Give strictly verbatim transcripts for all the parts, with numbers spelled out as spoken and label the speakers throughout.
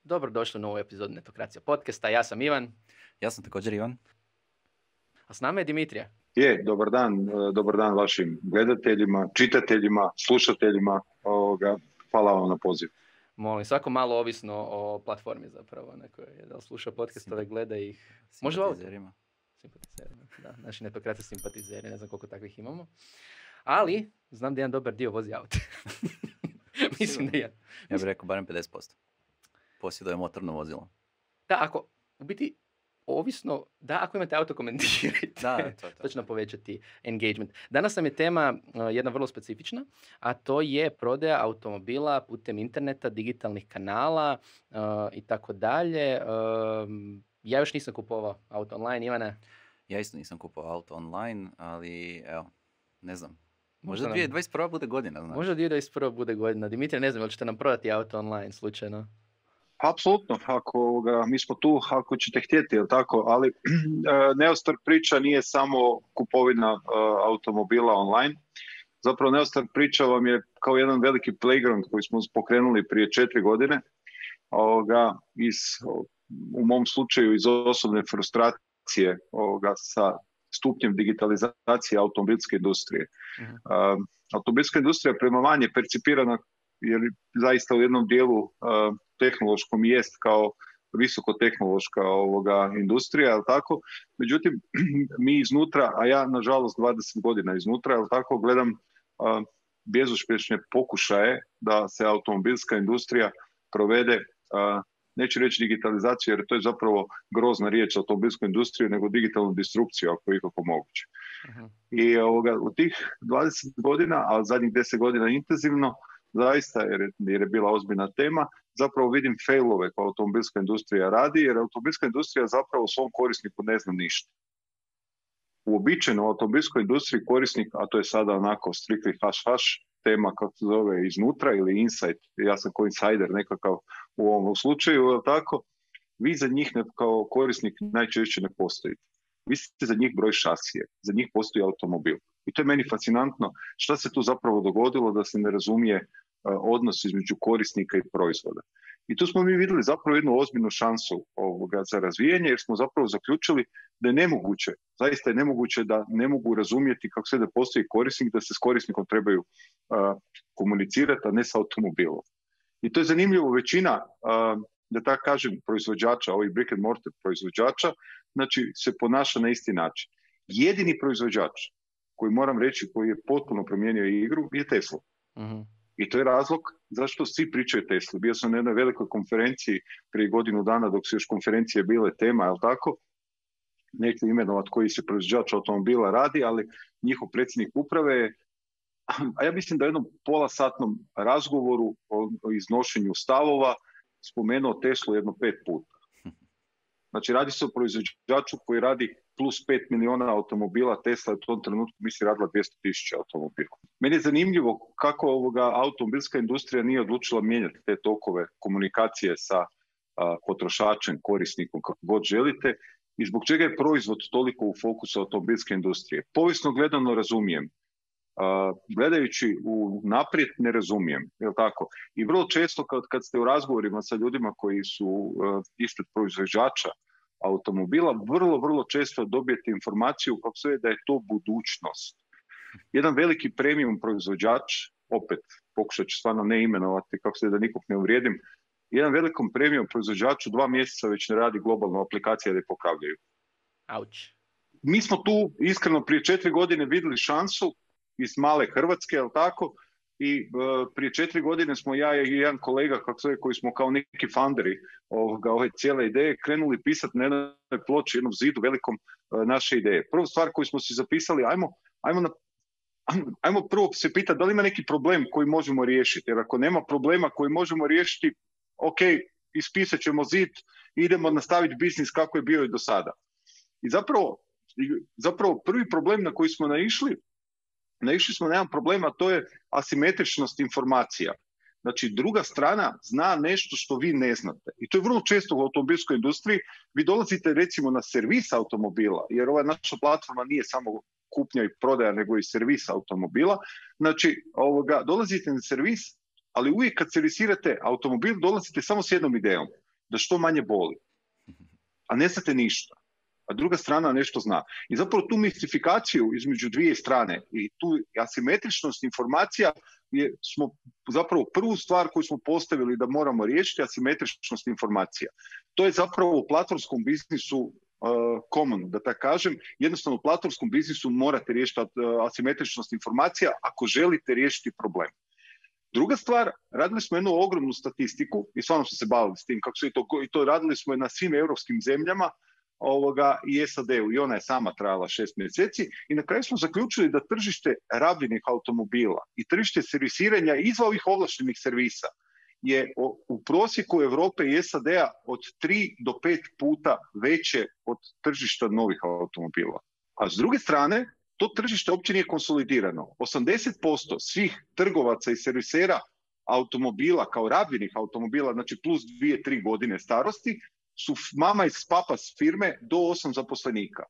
Speaker 1: Dobrodošli u novu epizodu Netokracija podcasta. Ja sam Ivan.
Speaker 2: Ja sam također Ivan.
Speaker 1: A s nama je Dimitrija.
Speaker 3: Je, dobar dan, dobar dan vašim gledateljima, čitateljima, slušateljima. Ovoga, hvala vam na poziv.
Speaker 1: Molim, svako malo ovisno o platformi zapravo na kojoj je, da li sluša podcastove, gleda ih. Može ovo?
Speaker 2: Simpatizerima.
Speaker 1: Simpatizerima, da. Naši Netokracija simpatizeri, ne znam koliko takvih imamo. Ali, znam da jedan dobar dio vozi auto. Mislim da je.
Speaker 2: Ja bih rekao barem pedeset posto. Posjeduje motorno vozilo.
Speaker 1: Da, ako, u biti, ovisno, da, ako imate auto, komentirajte.
Speaker 2: Da, to je to.
Speaker 1: To će nam povećati engagement. Danas nam je tema uh, jedna vrlo specifična, a to je prodaja automobila putem interneta, digitalnih kanala uh, i tako dalje. Um, Ja još nisam kupovao auto online, Ivane.
Speaker 2: Ja isto nisam kupovao auto online, ali evo, ne znam. Možda
Speaker 1: Možda nam-
Speaker 2: dvije tisuće dvadeset prva bude godina, znaš.
Speaker 1: Možda dvije tisuće dvadeset prva bude godina. Dimitrij, ne znam, jel ćete nam prodati auto online slučajno?
Speaker 3: Apsolutno, ako ovoga, mi smo tu ako ćete htjeti, jel tako, ali e, Neostar priča nije samo kupovina e, automobila online. Zapravo Neostar priča vam je kao jedan veliki playground koji smo pokrenuli prije četiri godine. Ovoga, iz, u mom slučaju iz osobne frustracije ovoga, sa stupnjem digitalizacije automobilske industrije.
Speaker 1: Mhm.
Speaker 3: Uh, automobilska industrija prema van je percipirana jer zaista u jednom dijelu uh, tehnološkom jest kao visokotehnološka ovoga industrija, jel tako? Međutim, mi iznutra, a ja nažalost dvadeset godina iznutra, jel tako, gledam uh, bezuspješne pokušaje da se automobilska industrija provede, uh, neću reći digitalizaciju jer to je zapravo grozna riječ automobilskoj industriji, nego digitalnu disrupciju ako je ikako moguće.
Speaker 1: Mhm.
Speaker 3: I ovoga, u tih dvadeset godina, a zadnjih deset godina intenzivno, zaista, jer je, jer je bila ozbiljna tema, zapravo vidim failove koje automobilska industrija radi, jer automobilska industrija zapravo svom korisniku ne zna ništa. Uobičajeno u automobilskoj industriji korisnik, a to je sada onako strictly hash hash, tema kako se zove iznutra ili insight, ja sam kao insider nekakav u ovom slučaju, jel tako, vi za njih ne- kao korisnik najčešće ne postojite. Vi ste za njih broj šasije, za njih postoji automobil. I to je meni fascinantno šta se tu zapravo dogodilo da se ne razumije uh, odnos između korisnika i proizvoda. I tu smo mi vidjeli zapravo jednu ozbiljnu šansu ovoga za razvijanje jer smo zapravo zaključili da je nemoguće, zaista je nemoguće da ne mogu razumjeti kako sve da postoji korisnik, da se s korisnikom trebaju uh, komunicirati, a ne s automobilom. I to je zanimljivo, većina, uh, da tako kažem, proizvođača, ovih brick and mortar proizvođača, znači se ponaša na isti način. Jedini proizvođač koji moram reći koji je potpuno promijenio igru je Tesla.
Speaker 1: Mhm.
Speaker 3: I to je razlog zašto svi pričaju o Tesli. Bio sam na jednoj velikoj konferenciji prije godinu dana dok su još konferencije bile tema, jel tako? Neću imenovat koji se proizvođač automobila radi, ali njihov predsjednik uprave je, a ja mislim da u jednom polasatnom razgovoru o, o iznošenju stavova spomenuo Teslu jedno pet puta. Znači radi se o proizvođaču koji radi plus pet miliona automobila, Tesla je u tom trenutku misli radila dvjesto tisuća automobila. Meni je zanimljivo kako ovoga automobilska industrija nije odlučila mijenjati te tokove komunikacije sa a, potrošačem, korisnikom, kako god želite, i zbog čega je proizvod toliko u fokusu automobilske industrije. Povijesno gledano razumijem. Uh, gledajući u naprijed ne razumijem, jel tako? I vrlo često kad, kad ste u razgovorima sa ljudima koji su uh, ispred proizvođača automobila, vrlo, vrlo često dobijete informaciju kako se da je to budućnost. Jedan veliki premium proizvođač, opet pokušat ću stvarno ne imenovati kako se da nikog ne uvrijedim, jedan velikom premium proizvođaču dva mjeseca već ne radi globalnu aplikaciju da je popravljaju.
Speaker 1: Auć.
Speaker 3: Mi smo tu iskreno prije četiri godine vidjeli šansu iz male Hrvatske, jel tako? I uh, prije četiri godine smo ja i jedan kolega, kako se, koji smo kao neki founderi ovoga, ove cijele ideje, krenuli pisati na jednoj ploči, jednom zidu velikom uh, naše ideje. Prva stvar koju smo si zapisali, ajmo, ajmo, na, ajmo prvo se pitati da li ima neki problem koji možemo riješiti, jer ako nema problema koji možemo riješiti, ok, ispisat ćemo zid i idemo nastaviti biznis kako je bio i do sada. I zapravo, zapravo prvi problem na koji smo naišli, naišli smo na jedan problem, a to je asimetričnost informacija. Znači, druga strana zna nešto što vi ne znate. I to je vrlo često u automobilskoj industriji. Vi dolazite recimo na servis automobila, jer ova naša platforma nije samo kupnja i prodaja, nego i servis automobila. Znači, ovoga, dolazite na servis, ali uvijek kad servisirate automobil, dolazite samo s jednom idejom. da što manje boli. A ne znate ništa. A druga strana nešto zna. I zapravo tu mistifikaciju između dvije strane i tu asimetričnost informacija je, smo zapravo prvu stvar koju smo postavili da moramo riješiti, asimetričnost informacija. To je zapravo u platformskom biznisu uh, common, da tako kažem. Jednostavno u platformskom biznisu morate riješiti uh, asimetričnost informacija ako želite riješiti problem. Druga stvar, radili smo jednu ogromnu statistiku i stvarno smo se bavili s tim, kako su i to, i to radili smo na svim europskim zemljama ovoga, i S A D-u, i ona je sama trajala šest mjeseci i na kraju smo zaključili da tržište rabljenih automobila i tržište servisiranja izvan ovih ovlaštenih servisa je u prosjeku Europe i S A D-a od tri do pet puta veće od tržišta novih automobila. A s druge strane, to tržište uopće nije konsolidirano. osamdeset posto svih trgovaca i servisera automobila kao rabljenih automobila, znači plus dvije, tri godine starosti, su mama iz papa s firme do osam zaposlenika.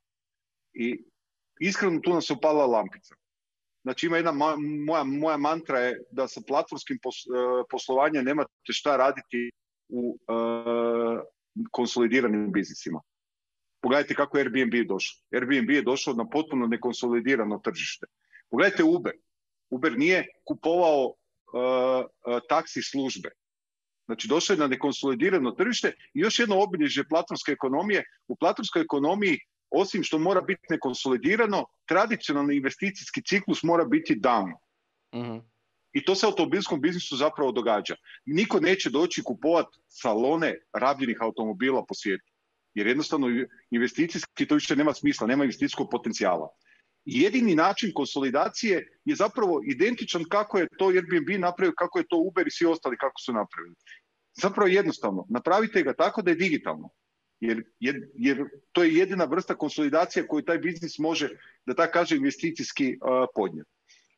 Speaker 3: I iskreno tu nam se upala lampica. Znači ima jedna moja, moja mantra je da sa platformskim pos, poslovanjem nemate šta raditi u uh, konsolidiranim biznisima. Pogledajte kako je Airbnb došao. Airbnb je došao na potpuno nekonsolidirano tržište. Pogledajte Uber. Uber nije kupovao uh, uh, taksi službe. Znači došao je na nekonsolidirano tržište i još jedno obilježje platformske ekonomije. U platformskoj ekonomiji, osim što mora biti nekonsolidirano, tradicionalni investicijski ciklus mora biti down.
Speaker 1: Mm-hmm.
Speaker 3: I to se u automobilskom biznisu zapravo događa. Niko neće doći kupovati salone rabljenih automobila po svijetu. Jer jednostavno investicijski to više nema smisla, nema investicijskog potencijala. I jedini način konsolidacije je zapravo identičan kako je to Airbnb napravio, kako je to Uber i svi ostali kako su napravili. Zapravo jednostavno, napravite ga tako da je digitalno. Jer, jer, jer to je jedina vrsta konsolidacije koju taj biznis može, da tako kaže, investicijski uh, podnijeti.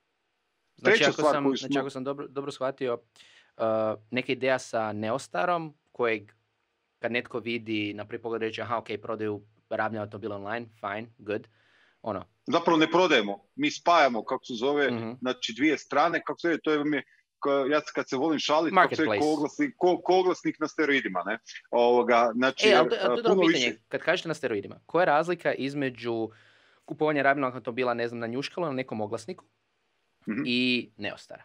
Speaker 1: Znači, ako sam, smo... znači ako sam dobro, dobro shvatio, uh, neka ideja sa Neostarom, kojeg kad netko vidi na prvi pogled reći, aha, ok, prodaju rabljene automobile online, fine, good, ono.
Speaker 3: Zapravo ne prodajemo, mi spajamo, kako se zove, mm-hmm. znači dvije strane, kako se zove, to je mi, ja kad se volim šaliti, kako se ko oglasnik, ko, ko oglasnik na steroidima, ne? Ovoga, znači,
Speaker 1: e, ali to, ali to je dobro pitanje, više... kad kažete na steroidima, koja je razlika između kupovanja rabljenog automobila, ne znam, na njuškalu, na nekom oglasniku mm-hmm. i Neostara?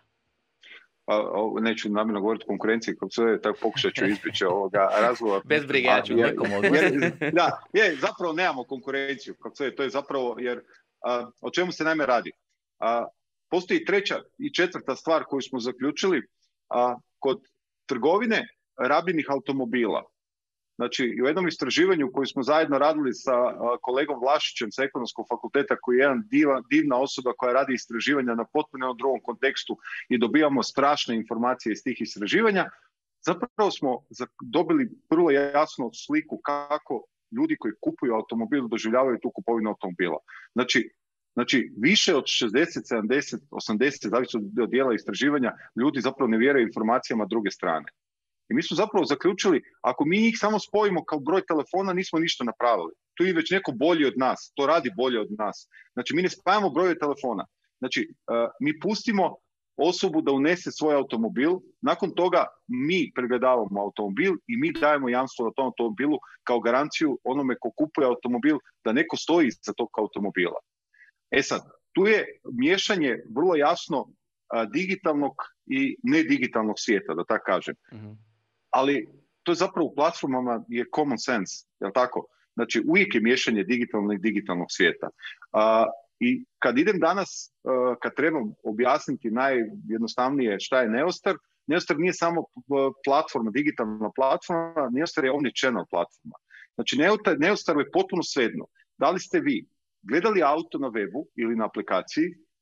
Speaker 3: A, a, neću namjerno govoriti o konkurenciji, kako se zove, tako pokušat ću izbjeći ovoga razgovora.
Speaker 1: Bez brige, ja ću nekom oglasniku.
Speaker 3: Da, je, zapravo nemamo konkurenciju, kako se zove, to je zapravo, jer a, o čemu se najme radi? A, postoji treća i četvrta stvar koju smo zaključili, a, kod trgovine rabljenih automobila. Znači, u jednom istraživanju koji smo zajedno radili sa a, kolegom Vlašićem sa Ekonomskog fakulteta, koji je jedan diva, divna osoba koja radi istraživanja na potpuno drugom kontekstu i dobivamo strašne informacije iz tih istraživanja, zapravo smo dobili vrlo jasnu sliku kako ljudi koji kupuju automobil doživljavaju tu kupovinu automobila. Znači, znači više od šezdeset, sedamdeset, osamdeset, zavisi od dijela istraživanja, ljudi zapravo ne vjeruju informacijama druge strane. I mi smo zapravo zaključili, ako mi njih samo spojimo kao broj telefona, nismo ništa napravili. Tu je već neko bolji od nas, to radi bolje od nas. Znači, mi ne spajamo broje telefona. Znači, uh, mi pustimo osobu da unese svoj automobil, nakon toga mi pregledavamo automobil i mi dajemo jamstvo na tom automobilu kao garanciju onome ko kupuje automobil da neko stoji iza tog automobila. E sad, tu je miješanje vrlo jasno uh, digitalnog i nedigitalnog svijeta, da tako kažem. Mm-hmm. Ali to je zapravo u platformama je common sense, jel tako? Znači uvijek je miješanje digitalnog i digitalnog svijeta. Uh, I kad idem danas, uh, kad trebam objasniti najjednostavnije šta je Neostar, Neostar nije samo platforma, digitalna platforma, Neostar je omnichannel platforma. Znači Neostar je potpuno svejedno. Da li ste vi gledali auto na webu ili na aplikaciji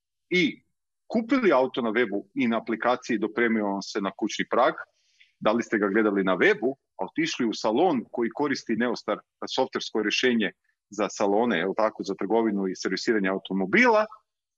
Speaker 3: i kupili auto na webu i na aplikaciji, dopremio vam se na kućni prag, da li ste ga gledali na webu, a otišli u salon koji koristi Neostar softversko rješenje za salone, je tako, za trgovinu i servisiranje automobila,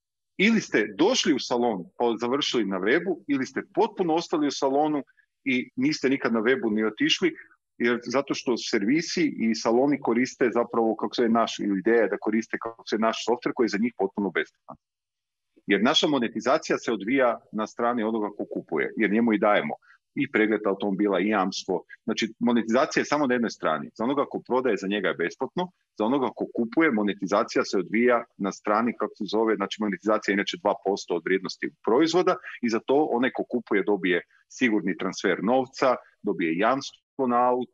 Speaker 3: ili ste došli u salon pa završili na webu, ili ste potpuno ostali u salonu i niste nikad na webu ni otišli, jer zato što servisi i saloni koriste zapravo, kako se je naš, ili ideja je da koriste kako se je naš softver koji je za njih potpuno besplatan. Jer naša monetizacija se odvija na strani onoga ko kupuje, jer njemu i dajemo. i pregled automobila i jamstvo. Znači, monetizacija je samo na jednoj strani. Za onoga ko prodaje, za njega je besplatno. Za onoga ko kupuje, monetizacija se odvija na strani, kako se zove, znači monetizacija je inače dva posto od vrijednosti proizvoda i za to onaj ko kupuje dobije sigurni transfer novca, dobije jamstvo na auto,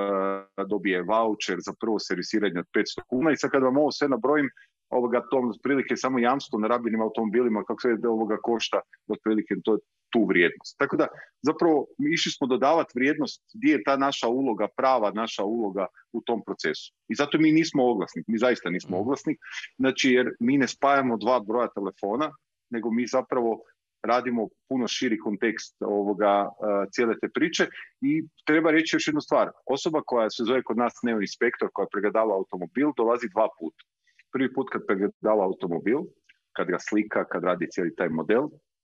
Speaker 3: dobije voucher za prvo servisiranje od petsto kuna i sad kad vam ovo sve nabrojim, ovoga, to otprilike samo jamstvo na rabljenim automobilima, kako sve ovoga košta, otprilike to tu vrijednost. Tako da, zapravo, mi išli smo dodavati vrijednost gdje je ta naša uloga, prava naša uloga u tom procesu. I zato mi nismo oglasnik, mi zaista nismo oglasnik, znači jer mi ne spajamo dva broja telefona, nego mi zapravo radimo puno širi kontekst ovoga uh, cijele te priče i treba reći još jednu stvar. Osoba koja se zove kod nas Neo inspektor, koja pregledava automobil, dolazi dva puta. Prvi put kad pregledava automobil, kad ga slika, kad radi cijeli taj model,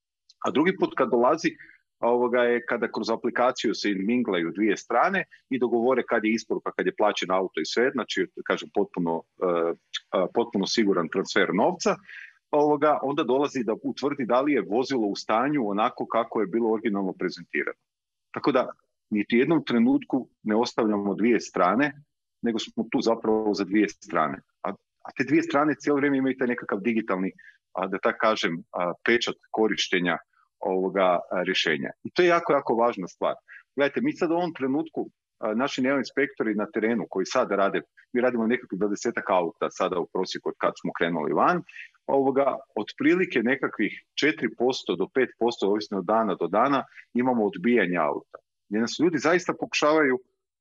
Speaker 3: a drugi put kad dolazi ovoga je kada kroz aplikaciju se minglaju dvije strane i dogovore kad je isporuka, kad je plaćen auto i sve, znači kažem potpuno, uh, uh, potpuno siguran transfer novca, ovoga, onda dolazi da utvrdi da li je vozilo u stanju onako kako je bilo originalno prezentirano. Tako da niti u jednom trenutku ne ostavljamo dvije strane, nego smo tu zapravo za dvije strane. A, a te dvije strane cijelo vrijeme imaju taj nekakav digitalni, a, da tako kažem, a, pečat korištenja ovoga a, rješenja. I to je jako, jako važna stvar. Gledajte, mi sad u ovom trenutku, a, naši neo inspektori na terenu koji sad rade, mi radimo nekakvih dvadesetak auta sada u prosjeku od kad smo krenuli van, ovoga, otprilike nekakvih četiri posto do pet posto, ovisno od dana do dana, imamo odbijanje auta. Gdje nas ljudi zaista pokušavaju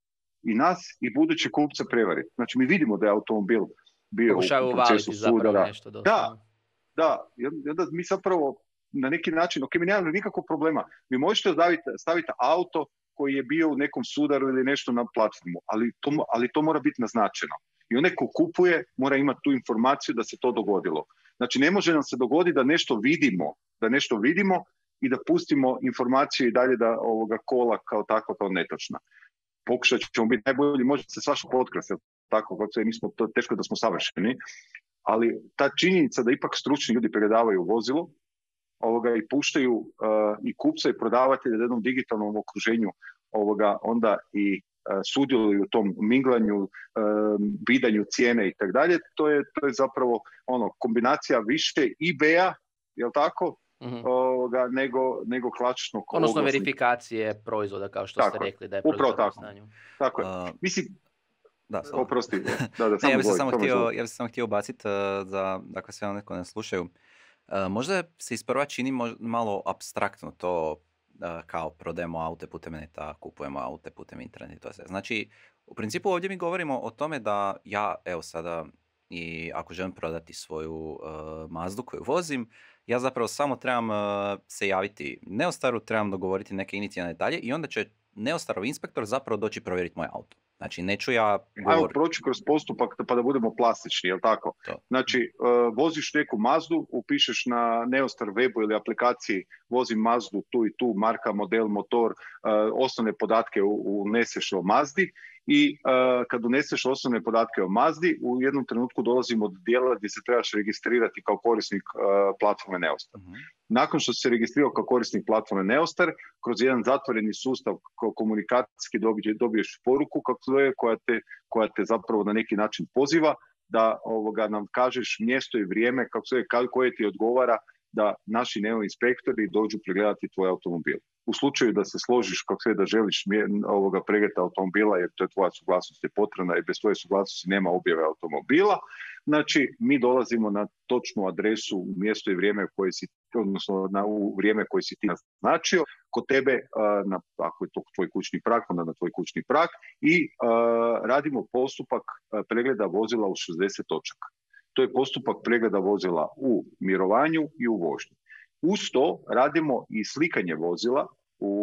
Speaker 3: i nas i buduće kupce prevariti. Znači, mi vidimo da je automobil bio
Speaker 1: pokušavaju
Speaker 3: u procesu sudara.
Speaker 1: Nešto
Speaker 3: da, da. I onda mi zapravo na neki način, ok, mi nemamo nikakvog problema. Vi možete staviti, staviti auto koji je bio u nekom sudaru ili nešto na platformu, ali to, ali to mora biti naznačeno. I onaj ko kupuje mora imati tu informaciju da se to dogodilo. Znači, ne može nam se dogoditi da nešto vidimo, da nešto vidimo i da pustimo informaciju i dalje da ovoga kola kao takva kao netočna. Pokušat ćemo biti najbolji, može se svašta potkrasti, tako kako se nismo, to teško da smo savršeni, ali ta činjenica da ipak stručni ljudi pregledavaju vozilo ovoga, i puštaju uh, i kupca i prodavatelja u jednom digitalnom okruženju ovoga, onda i uh, sudjeluju u tom minglanju, uh, bidanju cijene i tako dalje, to je to je zapravo ono kombinacija više I B-a, jel tako? Mm-hmm. Ovoga, nego, nego klasičnog
Speaker 1: odnosno
Speaker 3: oglasnika.
Speaker 1: Verifikacije proizvoda, kao što tako ste rekli da je proizvod u stanju.
Speaker 3: Tako je. Uh, Mislim,
Speaker 2: da, samo.
Speaker 3: Oprosti. Da, da,
Speaker 2: ne, ja bih se samo htio, ja bih se samo htio ubaciti uh, za, dakle, sve ono neko ne slušaju. Uh, možda se isprva čini mož, malo apstraktno to uh, kao prodajemo aute putem neta, kupujemo aute putem interneta. Znači, u principu ovdje mi govorimo o tome da ja, evo sada, i ako želim prodati svoju uh, Mazdu koju vozim, ja zapravo samo trebam uh, se javiti Neostaru, trebam dogovoriti neke inicijalne detalje i onda će Neostarov inspektor zapravo doći provjeriti moj auto. Znači, neću ja govoriti.
Speaker 3: Ajmo proći kroz postupak pa da budemo plastični, jel tako? To. Znači, uh, voziš neku Mazdu, upišeš na Neostar webu ili aplikaciji vozim Mazdu tu i tu, marka, model, motor, uh, osnovne podatke uneseš o Mazdi i uh, kad uneseš osnovne podatke o Mazdi, u jednom trenutku dolazimo do dijela gdje se trebaš registrirati kao korisnik uh, platforme Neostar. Uh-huh. Nakon što se registrirao kao korisnik platforme Neostar, kroz jedan zatvoreni sustav komunikacijski dobiješ poruku koja te, koja te zapravo na neki način poziva da ovoga nam kažeš mjesto i vrijeme kako se, koje ti odgovara da naši neo inspektori dođu pregledati tvoj automobil. U slučaju da se složiš kako sve da želiš ovoga pregleda automobila jer to je tvoja suglasnost je potrebna i bez tvoje suglasnosti nema objave automobila, znači mi dolazimo na točnu adresu u mjesto i vrijeme koje si, odnosno na u vrijeme koje si ti naznačio, kod tebe, na, ako je to tvoj kućni prag, onda na tvoj kućni prag i uh, radimo postupak pregleda vozila u šezdeset točaka. To je postupak pregleda vozila u mirovanju i u vožnji. Uz to radimo i slikanje vozila u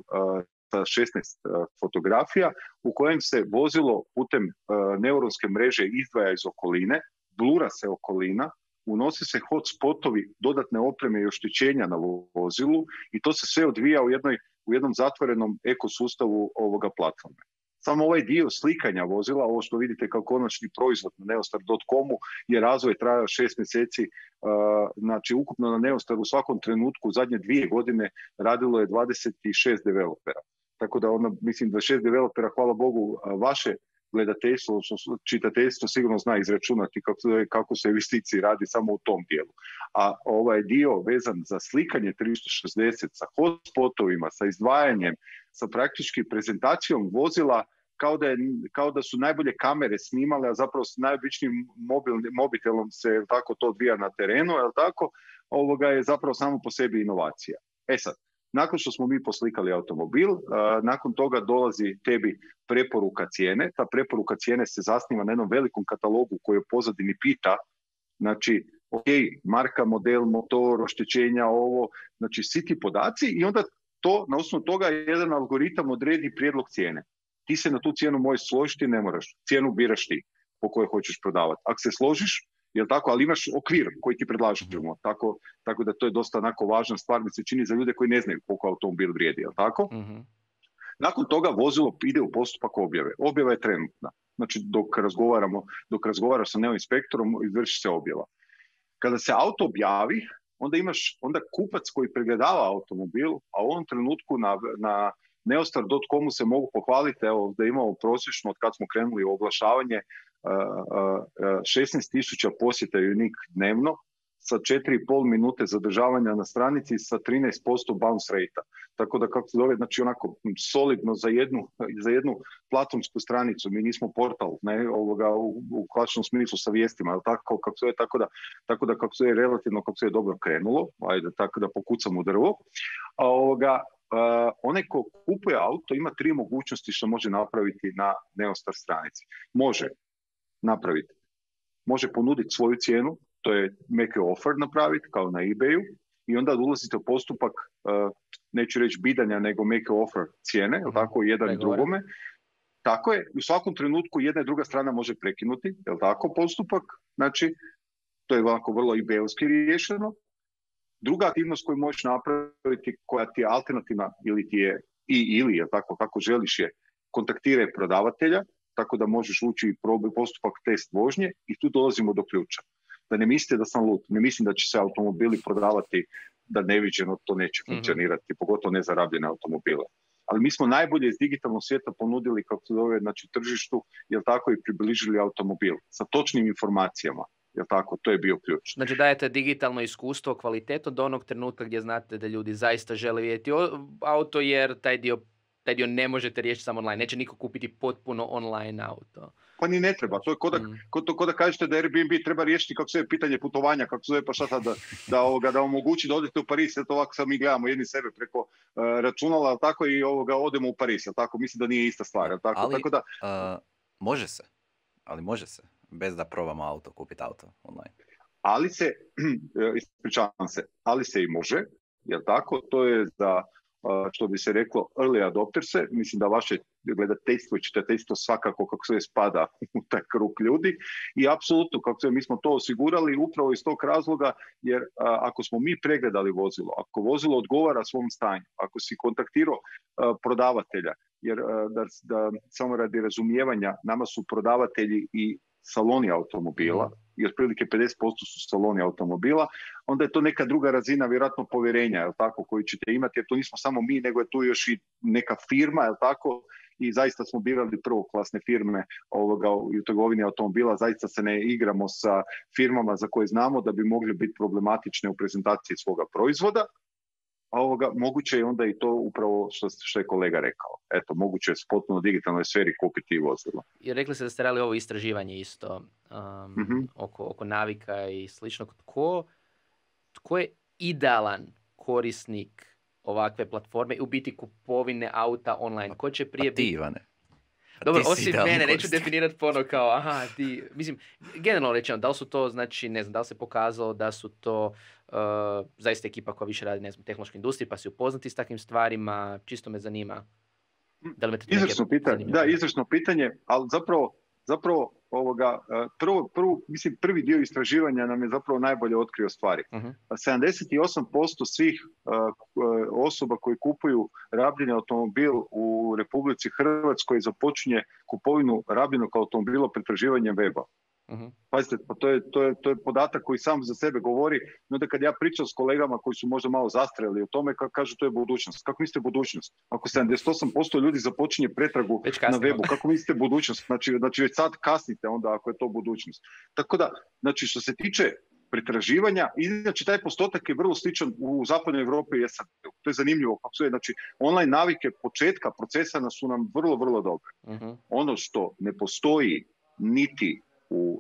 Speaker 3: uh, šesnaest uh, fotografija u kojem se vozilo putem uh, neuronske mreže izdvaja iz okoline, blura se okolina, unose se hotspotovi dodatne opreme i oštećenja na vozilu i to se sve odvija u, jednoj, u jednom zatvorenom ekosustavu ovoga platforme. Samo ovaj dio slikanja vozila, ovo što vidite kao konačni proizvod na neostar dot comu, je razvoj trajao šest mjeseci. Uh, znači, ukupno na Neostar u svakom trenutku u zadnje dvije godine radilo je dvadeset šest developera. Tako da, ono, mislim, dvadeset šest developera, hvala Bogu, vaše gledateljstvo, čitateljstvo sigurno zna izračunati kako, kako se investicije radi samo u tom dijelu. A ovaj dio vezan za slikanje tristo šezdeset, sa hotspotovima, sa izdvajanjem, sa praktički prezentacijom vozila, kao da, je, kao da su najbolje kamere snimale, a zapravo s najobičnijim mobilni, mobitelom se tako to odvija na terenu, jel tako, ovoga je zapravo samo po sebi inovacija. E sad, nakon što smo mi poslikali automobil, uh, nakon toga dolazi tebi preporuka cijene. Ta preporuka cijene se zasniva na jednom velikom katalogu koji u pozadini pita, znači, ok, marka, model, motor, oštećenja, ovo, znači svi ti podaci i onda to, na osnovu toga jedan algoritam odredi prijedlog cijene. Ti se na tu cijenu možeš složiti, ne moraš. Cijenu biraš ti po kojoj hoćeš prodavati. Ako se složiš, jel tako, ali imaš okvir koji ti predlažemo. Tako, tako da to je dosta onako važna stvar, mi se čini za ljude koji ne znaju koliko automobil vrijedi, jel tako? Mm-hmm. Nakon toga vozilo ide u postupak objave. Objava je trenutna. Znači dok razgovaramo, dok razgovaraš sa neoinspektorom, izvrši se objava. Kada se auto objavi, onda imaš onda kupac koji pregledava automobil, a u ovom trenutku na, na neostar dot comu se mogu pohvaliti, evo, da imamo prosječno od kad smo krenuli u oglašavanje šesnaest tisuća posjeta unique dnevno, sa četiri i pol minute zadržavanja na stranici, sa trinaest posto bounce rate-a. Tako da, kako se zove, znači onako solidno za jednu, za jednu platonsku stranicu. Mi nismo portal, ne, ovoga, u, u klasičnom smislu sa vijestima, tako, kako se je, tako da, tako da kako se je relativno, kako se je dobro krenulo, ajde, tako da pokucam u drvo. A ovoga, Uh, onaj ko kupuje auto ima tri mogućnosti što može napraviti na Neostar stranici. Može napraviti, može ponuditi svoju cijenu, to je make offer napraviti kao na eBayu i onda ulazite u postupak, uh, neću reći bidanja, nego make offer cijene, mm-hmm. tako jedan i drugome. Tako je, u svakom trenutku jedna i druga strana može prekinuti, je li tako, postupak, znači to je ovako vrlo eBayovski riješeno. Druga aktivnost koju možeš napraviti, koja ti je alternativna ili ti je i ili, je tako, kako želiš je, kontaktiraj prodavatelja, tako da možeš ući i postupak test vožnje i tu dolazimo do ključa. Da ne mislite da sam lud, ne mislim da će se automobili prodavati da neviđeno to neće funkcionirati, mm-hmm. pogotovo nezarabljene automobile. Ali mi smo najbolje iz digitalnog svijeta ponudili, kako se zove, znači tržištu, jel tako, i približili automobil sa točnim informacijama. Jel tako, to je bio ključ.
Speaker 1: Znači dajete digitalno iskustvo, kvalitetu do onog trenutka gdje znate da ljudi zaista žele vidjeti auto, jer taj dio, taj dio ne možete riješiti samo online. Neće niko kupiti potpuno online auto.
Speaker 3: Pa ni ne treba. To je ko da, mm. ko, to, ko da kažete da Airbnb treba riješiti kako se je pitanje putovanja, kako se je pa šta sad da, da, ovoga, da omogući da odete u Pariz. Eto ovako sad mi gledamo jedni sebe preko uh, računala, tako i ovoga, odemo u Pariz. Tako? Mislim da nije ista stvar. Tako?
Speaker 2: Ali
Speaker 3: tako da,
Speaker 2: uh, može se. Ali može se. Bez da probamo auto, kupiti auto online.
Speaker 3: Ali se, ispričavam se, ali se i može, jel tako? To je za, što bi se reklo, early adopterse. Mislim da vaše gledateljstvo i čitateljstvo svakako, kako se spada u taj krug ljudi. I apsolutno, kako se, mi smo to osigurali upravo iz tog razloga, jer a, ako smo mi pregledali vozilo, ako vozilo odgovara svom stanju, ako si kontaktirao a, prodavatelja, jer a, da, da samo radi razumijevanja, nama su prodavatelji i saloni automobila, i otprilike pedeset posto su saloni automobila, onda je to neka druga razina vjerojatno povjerenja, jel tako, koju ćete imati, jer to nismo samo mi, nego je tu još i neka firma, jel tako, i zaista smo birali prvoklasne firme ovoga, u trgovini automobila, zaista se ne igramo sa firmama za koje znamo da bi mogli biti problematične u prezentaciji svoga proizvoda. A ovoga, moguće je onda i to upravo što, što je kolega rekao. Eto, moguće je s potpuno digitalnoj sferi kupiti vozilo.
Speaker 1: I rekli ste da ste radili ovo istraživanje isto um, mm-hmm. oko, oko navika i slično. Tko, tko je idealan korisnik ovakve platforme i u biti kupovine auta online? Ko će prije biti...
Speaker 2: Ivane.
Speaker 1: Dobro, osim mene, neću definirati ponovno kao, aha, ti, mislim, generalno rečeno, da li su to, znači, ne znam, da li se pokazalo da su to uh, zaista ekipa koja više radi, ne znam, tehnološkoj industriji, pa si upoznati s takvim stvarima, čisto me zanima.
Speaker 3: Da li izvrsno pitanje, da, izvrsno pitanje, ali zapravo, zapravo ovoga, prvo, prvo, mislim, prvi dio istraživanja nam je zapravo najbolje otkrio stvari.
Speaker 1: Uh-huh.
Speaker 3: sedamdeset osam posto svih uh, osoba koji kupuju rabljeni automobil u Republici Hrvatskoj započinje kupovinu rabljenog automobila pretraživanjem weba.
Speaker 1: Uh-huh.
Speaker 3: Pazite, pa to je, to, je, to je podatak koji sam za sebe govori. No da kad ja pričam s kolegama koji su možda malo zastreli o tome, kako kažu to je budućnost. Kako mislite budućnost? Ako sedamdeset osam posto ljudi započinje pretragu na webu, kako mislite budućnost? Znači, znači već sad kasnite onda ako je to budućnost. Tako da, znači što se tiče pretraživanja, inače taj postotak je vrlo sličan u zapadnoj Europi i S A D-u. To je zanimljivo. Znači, online navike početka procesa su nam vrlo, vrlo dobre.
Speaker 1: Uh-huh.
Speaker 3: Ono što ne postoji niti u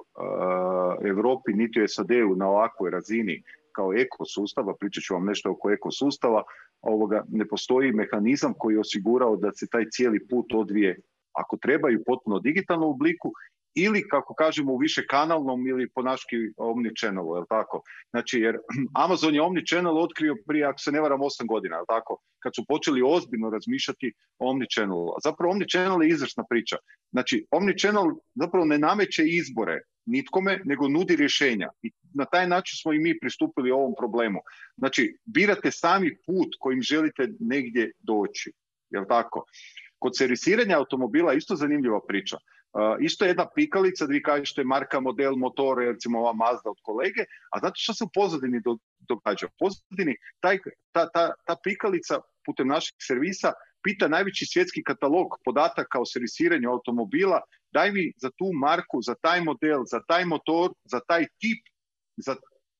Speaker 3: uh, Europi, niti u S A D-u na ovakvoj razini kao ekosustava, pričat ću vam nešto oko ekosustava, ovoga, ne postoji mehanizam koji je osigurao da se taj cijeli put odvije, ako trebaju, potpuno digitalnom obliku, ili, kako kažemo, u više kanalnom ili po naški omnichannelu, je li tako? Znači, jer Amazon je omnichannel otkrio prije, ako se ne varam, osam godina, je li tako? Kad su počeli ozbiljno razmišljati o omnichannelu. A zapravo omnichannel je izvrsna priča. Znači, omnichannel zapravo ne nameće izbore nitkome, nego nudi rješenja. I na taj način smo i mi pristupili ovom problemu. Znači, birate sami put kojim želite negdje doći, je li tako? Kod servisiranja automobila isto zanimljiva priča. Uh, isto jedna pikalica da vi kažete marka, model, motor, recimo ova Mazda od kolege, a znate što se u pozadini do, događa? U pozadini taj, ta, ta, ta pikalica putem našeg servisa pita najveći svjetski katalog podataka o servisiranju automobila, daj mi za tu marku, za taj model, za taj motor, za taj tip, za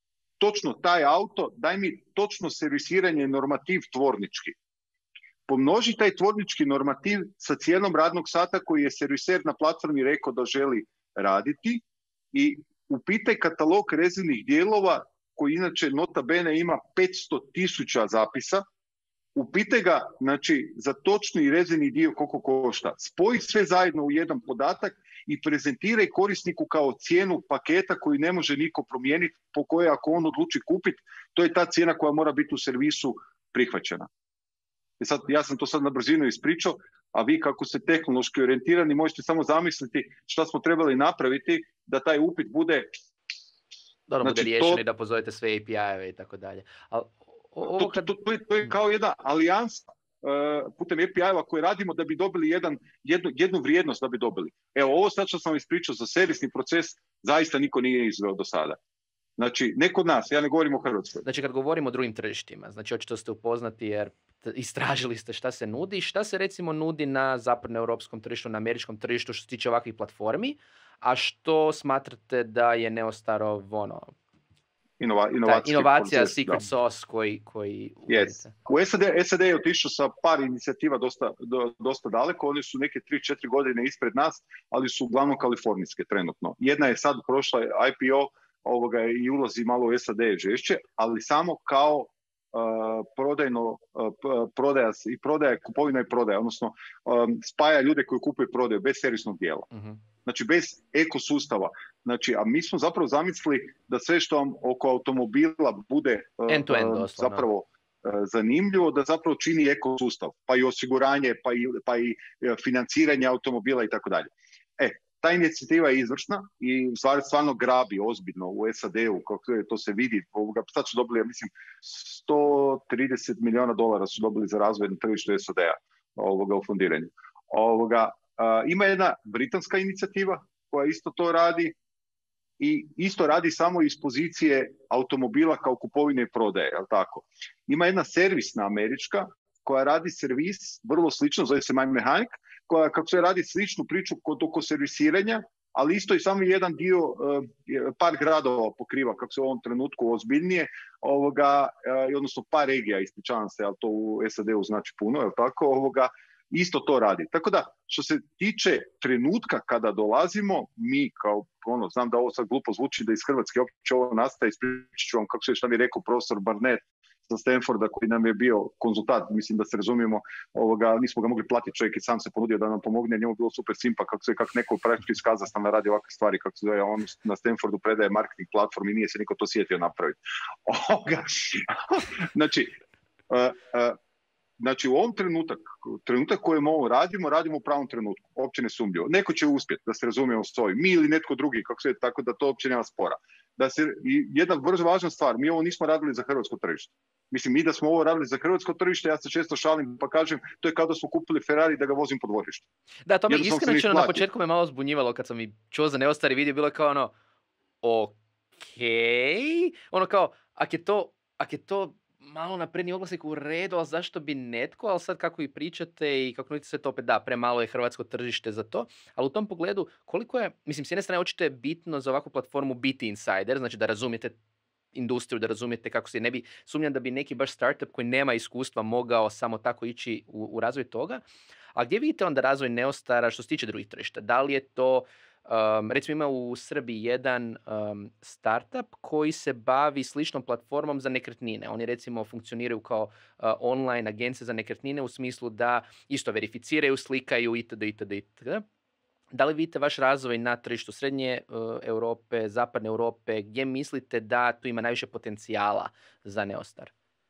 Speaker 3: točno taj auto, daj mi točno servisiranje normativ tvornički. Pomnoži taj tvornički normativ sa cijenom radnog sata koji je serviser na platformi rekao da želi raditi i upitaj katalog rezervnih dijelova koji inače nota bene ima petsto tisuća zapisa, upitaj ga, znači, za točni rezervni dio koliko košta. Spoji sve zajedno u jedan podatak i prezentiraj korisniku kao cijenu paketa koju ne može niko promijeniti, po kojoj ako on odluči kupiti, to je ta cijena koja mora biti u servisu prihvaćena. I sad, ja sam to sad na brzinu ispričao, a vi kako ste tehnološki orijentirani možete samo zamisliti šta smo trebali napraviti da taj upit bude...
Speaker 1: Dobro,
Speaker 3: znači,
Speaker 1: bude riješeno
Speaker 3: to,
Speaker 1: i da pozovete sve A P I-eve i tako dalje. Ali
Speaker 3: to, kad... to, to, to, je, to je kao jedna alijansa uh, putem A P I-eva koje radimo da bi dobili jedan, jednu, jednu vrijednost da bi dobili. Evo, ovo sad što sam ispričao za servisni proces, zaista niko nije izveo do sada. Znači, ne kod nas, ja ne govorim o Hrvatskoj.
Speaker 1: Znači, kad govorimo o drugim tržištima, znači očito ste upoznati jer istražili ste šta se nudi, šta se recimo nudi na zapadnoeuropskom tržištu, na američkom tržištu što se tiče ovakvih platformi, a što smatrate da je Neostarov ono,
Speaker 3: Inova,
Speaker 1: inovacija,
Speaker 3: proces,
Speaker 1: secret
Speaker 3: da.
Speaker 1: sauce koji, koji
Speaker 3: yes. U S A D, S A D je otišao sa par inicijativa dosta, do, dosta daleko, oni su neke tri četiri godine ispred nas, ali su uglavnom kalifornijske trenutno. Jedna je sad prošla I P O ovoga i ulazi malo u S A D žešće, ali samo kao uh, prodajno, uh, prodaja i prodaja, kupovina i prodaja, odnosno um, spaja ljude koji kupuju i prodaju bez servisnog dijela. Uh-huh. Znači bez ekosustava. Znači, a mi smo zapravo zamislili da sve što vam oko automobila bude uh,
Speaker 1: end-to-end,
Speaker 3: uh, zapravo uh, zanimljivo, da zapravo čini ekosustav, pa i osiguranje, pa i, pa i uh, financiranje automobila i tako dalje. E, ta inicijativa je izvršna i stvarno grabi ozbiljno u S A D-u, kako je, to se vidi. Ovoga, sad su dobili, ja mislim, sto trideset milijuna dolara su dobili za razvoj na tržištu S A D-a ovoga, u fondiranju. Ovoga, a, ima jedna britanska inicijativa koja isto to radi i isto radi samo iz pozicije automobila kao kupovine i prodaje, jel tako? Ima jedna servisna američka koja radi servis, vrlo slično, zove se My Mechanic, koja kako se radi sličnu priču kod oko servisiranja, ali isto i samo jedan dio, uh, par gradova pokriva, kako se u ovom trenutku ozbiljnije, ovoga, uh, odnosno par regija, ispričavam se, ali to u S A D-u znači puno, je li tako, ovoga, isto to radi. Tako da, što se tiče trenutka kada dolazimo, mi kao, ono, znam da ovo sad glupo zvuči da iz Hrvatske uopće ovo nastaje, ispričat ću vam kako se šta mi je rekao profesor Barnett sa Stanforda koji nam je bio konzultant, mislim da se razumijemo, ovoga, nismo ga mogli platiti, čovjek i sam se ponudio da nam pomogne, njemu bilo super simpa kako se, kako neko praktički iskazastan radi ovakve stvari, kako se zove, on na Stanfordu predaje marketing platform i nije se niko to sjetio napraviti. Ovoga, znači, uh, uh, znači u ovom trenutak, trenutak kojem ovo radimo, radimo u pravom trenutku, uopće ne sumnjivo. Neko će uspjeti, da se razumijemo s ovim, mi ili netko drugi, kako se, tako da to uopće nema spora. Da se, i jedna vrlo važna stvar, mi ovo nismo radili za hrvatsko tržište. Mislim, mi da smo ovo radili za hrvatsko tržište, ja se često šalim pa kažem, to je kao da smo kupili Ferrari da ga vozim po dvorištu.
Speaker 1: Da, to mi iskreno na početku me malo zbunjivalo kad sam i čuo za Neostar i vidio, bilo je kao ono, okej, okay. Ono kao, ak je to, ak je to malo napredni oglasnik u redu, ali zašto bi netko, ali sad kako i pričate i kako nudite sve to opet, da, premalo je hrvatsko tržište za to, ali u tom pogledu koliko je, mislim, s jedne strane očito je bitno za ovakvu platformu biti insider, znači da razumijete industriju, da razumijete kako se, ne bi, sumnjam da bi neki baš startup koji nema iskustva mogao samo tako ići u, u razvoj toga, a gdje vidite onda razvoj Neostara što se tiče drugih tržišta? Da li je to, Um, recimo ima u Srbiji jedan um, startup koji se bavi sličnom platformom za nekretnine. Oni recimo funkcioniraju kao uh, online agencije za nekretnine u smislu da isto verificiraju, slikaju itd. itd. itd. Da li vidite vaš razvoj na tržištu srednje uh, Europe, zapadne Europe, gdje mislite da tu ima najviše potencijala za Neostar?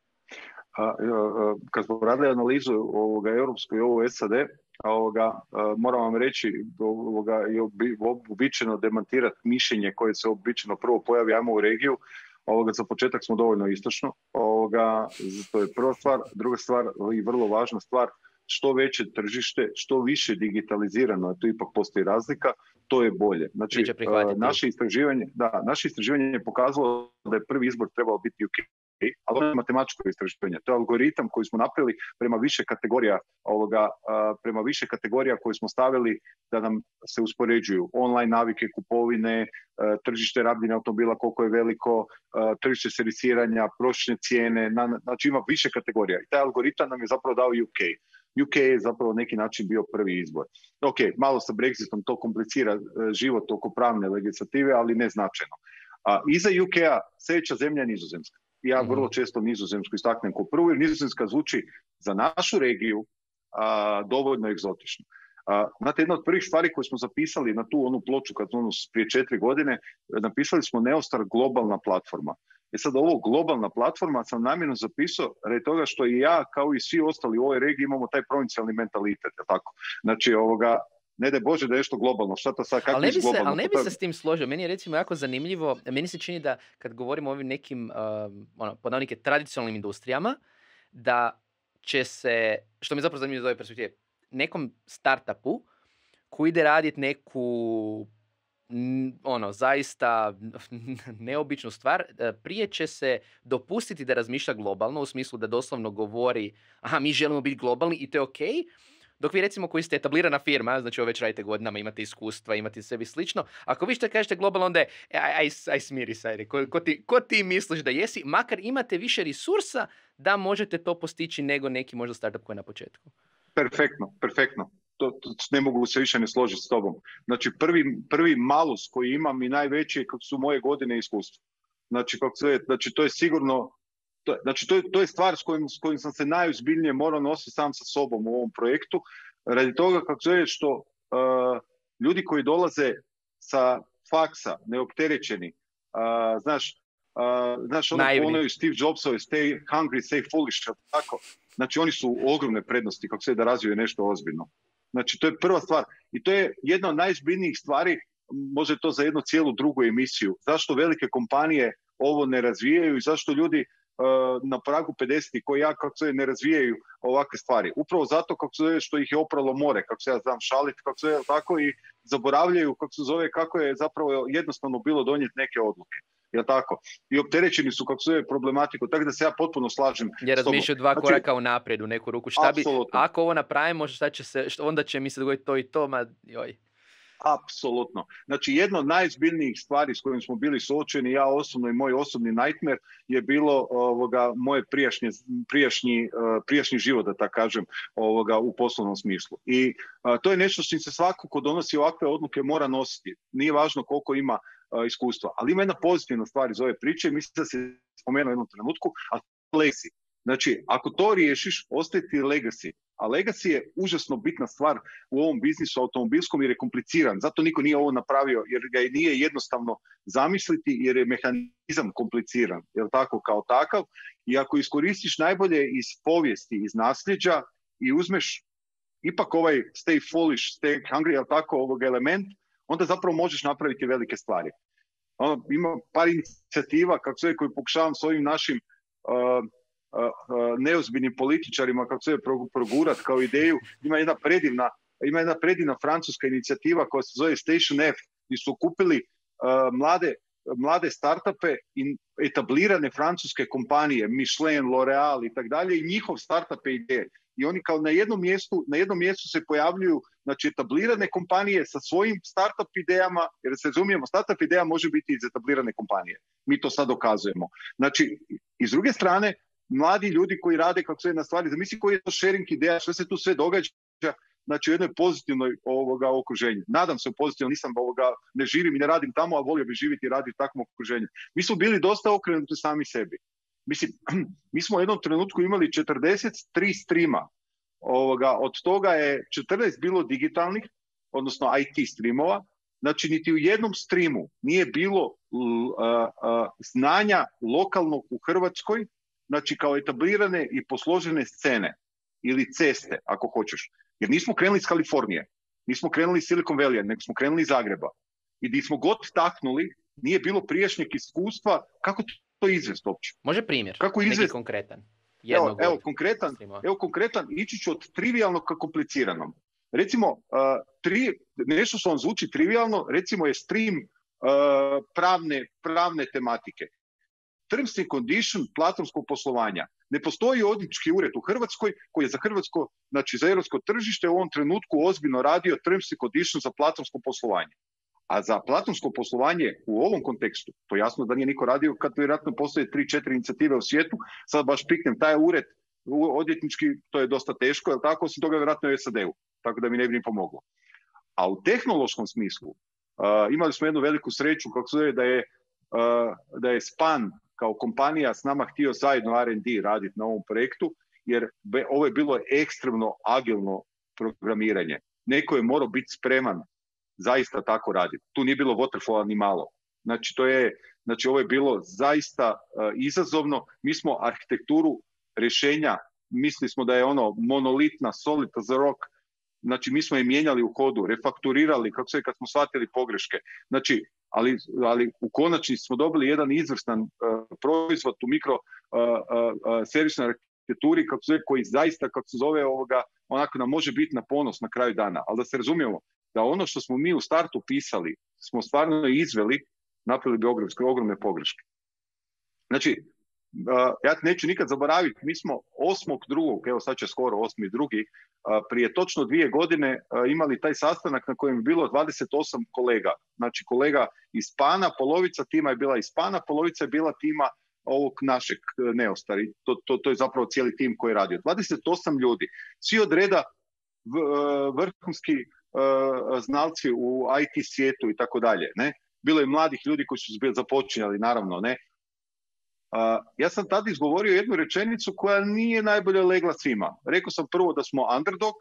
Speaker 3: A, a, kad smo radili analizu ovoga europskoj i ovo S A D, ovoga, a, moram vam reći ovoga, je običajno demantirati mišljenje koje se običajno prvo pojavi, ajmo u regiju. Ovoga, za početak smo dovoljno istočno. Ovoga, to je prva stvar. Druga stvar i vrlo važna stvar, što veće tržište, što više digitalizirano, a tu ipak postoji razlika, to je bolje. Znači, naše istraživanje, da, naše istraživanje je pokazalo da je prvi izbor trebao biti U K, ali ono je matematičko istraživanje. To je algoritam koji smo napravili prema više kategorija ovoga, prema više kategorija koje smo stavili da nam se uspoređuju online navike, kupovine, tržište rabljenja automobila koliko je veliko, tržište servisiranja, prosječne cijene, znači ima više kategorija. I taj algoritam nam je zapravo dao U K. U K je zapravo neki način bio prvi izbor. Ok, malo sa Brexitom to komplicira život oko pravne legislative, ali ne značajno. A iza U K-a sljedeća zemlja je Nizozemska. Ja vrlo često Nizozemsku istaknem kao prvu, jer Nizozemska zvuči za našu regiju a, dovoljno egzotično. A, znate, jedna od prvih stvari koje smo zapisali na tu onu ploču kad ono prije četiri godine, napisali smo Neostar globalna platforma. E sad, ovo globalna platforma sam namjerno zapisao radi toga što i ja, kao i svi ostali u ovoj regiji, imamo taj provincijalni mentalitet, tako. Znači, ovoga, ne daj Bože da je nešto globalno, šta to sad, kako je globalno?
Speaker 1: Ali ne bi se s tim složio, meni je recimo jako zanimljivo, meni se čini da kad govorimo o ovim nekim, uh, ono, pod neke tradicionalnim industrijama, da će se, što mi je zapravo zanimljivo iz ove perspektive, nekom startupu koji ide raditi neku ono, zaista neobičnu stvar, prije će se dopustiti da razmišlja globalno, u smislu da doslovno govori, aha, mi želimo biti globalni i to je okej, okay. Dok vi recimo koji ste etablirana firma, znači ovo već radite godinama, imate iskustva, imate sebi slično, ako vi što kažete globalno, onda je, aj, aj, aj smiri se, ko, ko, ti, ko ti misliš da jesi, makar imate više resursa da možete to postići nego neki možda startup koji je na početku.
Speaker 3: Perfektno, perfektno. To, to ne mogu se više ne složiti s tobom. Znači prvi, prvi malus koji imam i najveći su moje godine iskustva. Znači, kako se, znači to je sigurno, to, znači to je, to je stvar s kojim, s kojim sam se najozbiljnije morao nositi sam sa sobom u ovom projektu. Radi toga kako se što uh, ljudi koji dolaze sa faksa, neopterećeni, uh, znaš, uh, znaš ono ponaju Steve Jobsove, stay hungry, stay foolish, tako. Znači oni su ogromne prednosti kako se da razviju nešto ozbiljno. Znači, to je prva stvar. I to je jedna od najzbiljnijih stvari, može to za jednu cijelu drugu emisiju. Zašto velike kompanije ovo ne razvijaju i zašto ljudi uh, na pragu pedeset koji ja kako se ne razvijaju ovakve stvari. Upravo zato kako se što ih je opralo more, kako se ja znam šaliti, kako se tako i zaboravljaju kako se zove, kako je zapravo jednostavno bilo donijeti neke odluke. Jel tako? I opterećeni su kako se problematiku, tako da se ja potpuno slažem.
Speaker 1: Ja razmišljaju dva znači, koraka unaprijed u neku ruku. Šta bi, ako ovo napravimo, šta će se, šta, onda će mi se dogoditi to i to, ma joj.
Speaker 3: Apsolutno. Znači, jedna od najzbiljnijih stvari s kojim smo bili suočeni, ja osobno i moj osobni nightmare, je bilo ovoga, moje prijašnje, prijašnji, prijašnji život, da tako kažem, ovoga, u poslovnom smislu. I a, to je nešto s čim se svako ko donosi ovakve odluke mora nositi. Nije važno koliko ima a, iskustva. Ali ima jedna pozitivna stvar iz ove priče, mislim da se spomenuo u jednom trenutku, a to je legacy. Znači, ako to riješiš, ostaje ti legacy. A legacy je užasno bitna stvar u ovom biznisu automobilskom jer je kompliciran. Zato niko nije ovo napravio jer ga nije jednostavno zamisliti jer je mehanizam kompliciran. Jel tako kao takav? I ako iskoristiš najbolje iz povijesti, iz nasljeđa i uzmeš ipak ovaj stay foolish, stay hungry, jel tako, ovog element, onda zapravo možeš napraviti velike stvari. Ono, ima par inicijativa kako sve koji pokušavam s ovim našim uh, Uh, uh, neozbiljnim političarima kako se progurat kao ideju. Ima jedna predivna, ima jedna predivna francuska inicijativa koja se zove Station F, gdje su okupili uh, mlade, mlade startupe i etablirane francuske kompanije, Michelin, L'Oreal i tak dalje, i njihov startup ideje. I oni kao na jednom mjestu, na jednom mjestu se pojavljuju, znači, etablirane kompanije sa svojim startup idejama, jer se razumijemo, startup ideja može biti iz etablirane kompanije. Mi to sad dokazujemo. Znači, i s druge strane, mladi ljudi koji rade kako sve na stvari, zamisli koji je to sharing ideja, što se tu sve događa, znači u jednoj pozitivnoj ovoga okruženju. Nadam se u pozitivno, nisam ovoga, ne živim i ne radim tamo, a volio bih živjeti i raditi u takvom okruženju. Mi smo bili dosta okrenuti sami sebi. Mislim, mi smo u jednom trenutku imali četrdeset tri streama. Ovoga, od toga je četrnaest bilo digitalnih, odnosno I T streamova. Znači, niti u jednom streamu nije bilo uh, uh, znanja lokalnog u Hrvatskoj, znači kao etablirane i posložene scene ili ceste, ako hoćeš. Jer nismo krenuli iz Kalifornije, nismo krenuli iz Silicon Valley, nego smo krenuli iz Zagreba. I gdje smo god taknuli, nije bilo prijašnjeg iskustva kako to izvesti uopće.
Speaker 1: Može primjer,
Speaker 3: kako
Speaker 1: izvest... neki konkretan.
Speaker 3: Evo, evo, konkretan, evo konkretan, ići ću od trivialnog ka kompliciranom. Recimo, uh, tri, nešto što vam zvuči trivialno, recimo je stream uh, pravne, pravne tematike. Terms and condition platformskog poslovanja. Ne postoji odvjetnički ured u Hrvatskoj koji je za hrvatsko, znači za europsko tržište u ovom trenutku ozbiljno radio terms and condition za platformsko poslovanje. A za platformsko poslovanje u ovom kontekstu, to jasno da nije niko radio kad vjerojatno postoje tri četiri inicijative u svijetu, sad baš piknem taj ured odvjetnički, to je dosta teško, jer tako, osim toga vjerojatno je u S A D-u, tako da mi ne bi ni pomoglo. A u tehnološkom smislu uh, imali smo jednu veliku sreću, kako se zove, da je, uh, da je Span kao kompanija s nama htio zajedno R and D raditi na ovom projektu, jer be, ovo je bilo ekstremno agilno programiranje. Neko je morao biti spreman zaista tako raditi. Tu nije bilo waterfalla ni malo. Znači, to je, znači ovo je bilo zaista uh, izazovno. Mi smo arhitekturu rješenja, mislili smo da je ono monolitna, solid as a rock, znači mi smo je mijenjali u hodu, refakturirali, kako se kad smo shvatili pogreške. Znači, ali, ali u konačnici smo dobili jedan izvrstan uh, proizvod u mikro uh, uh, servisnoj arhitekturi, kako se, koji zaista, kako se zove ovoga, onako nam može biti na ponos na kraju dana. Ali da se razumijemo, da ono što smo mi u startu pisali, smo stvarno izveli, napravili bi ogromne, ogromne pogreške. Znači, Uh, ja neću nikad zaboraviti, mi smo osmog drugog, evo sad će skoro osmi drugi, uh, prije točno dvije godine uh, imali taj sastanak na kojem je bilo dvadeset osam kolega. Znači kolega iz Pana, polovica tima je bila iz Pana, polovica je bila tima ovog našeg uh, Neostari. To, to, to je zapravo cijeli tim koji je radio. dvadeset osam ljudi, svi od reda v, uh, vrhunski uh, znalci u I T svijetu i tako dalje. Ne? Bilo je mladih ljudi koji su započinjali, naravno, ne. Uh, ja sam tada izgovorio jednu rečenicu koja nije najbolje legla svima. Rekao sam prvo da smo underdog.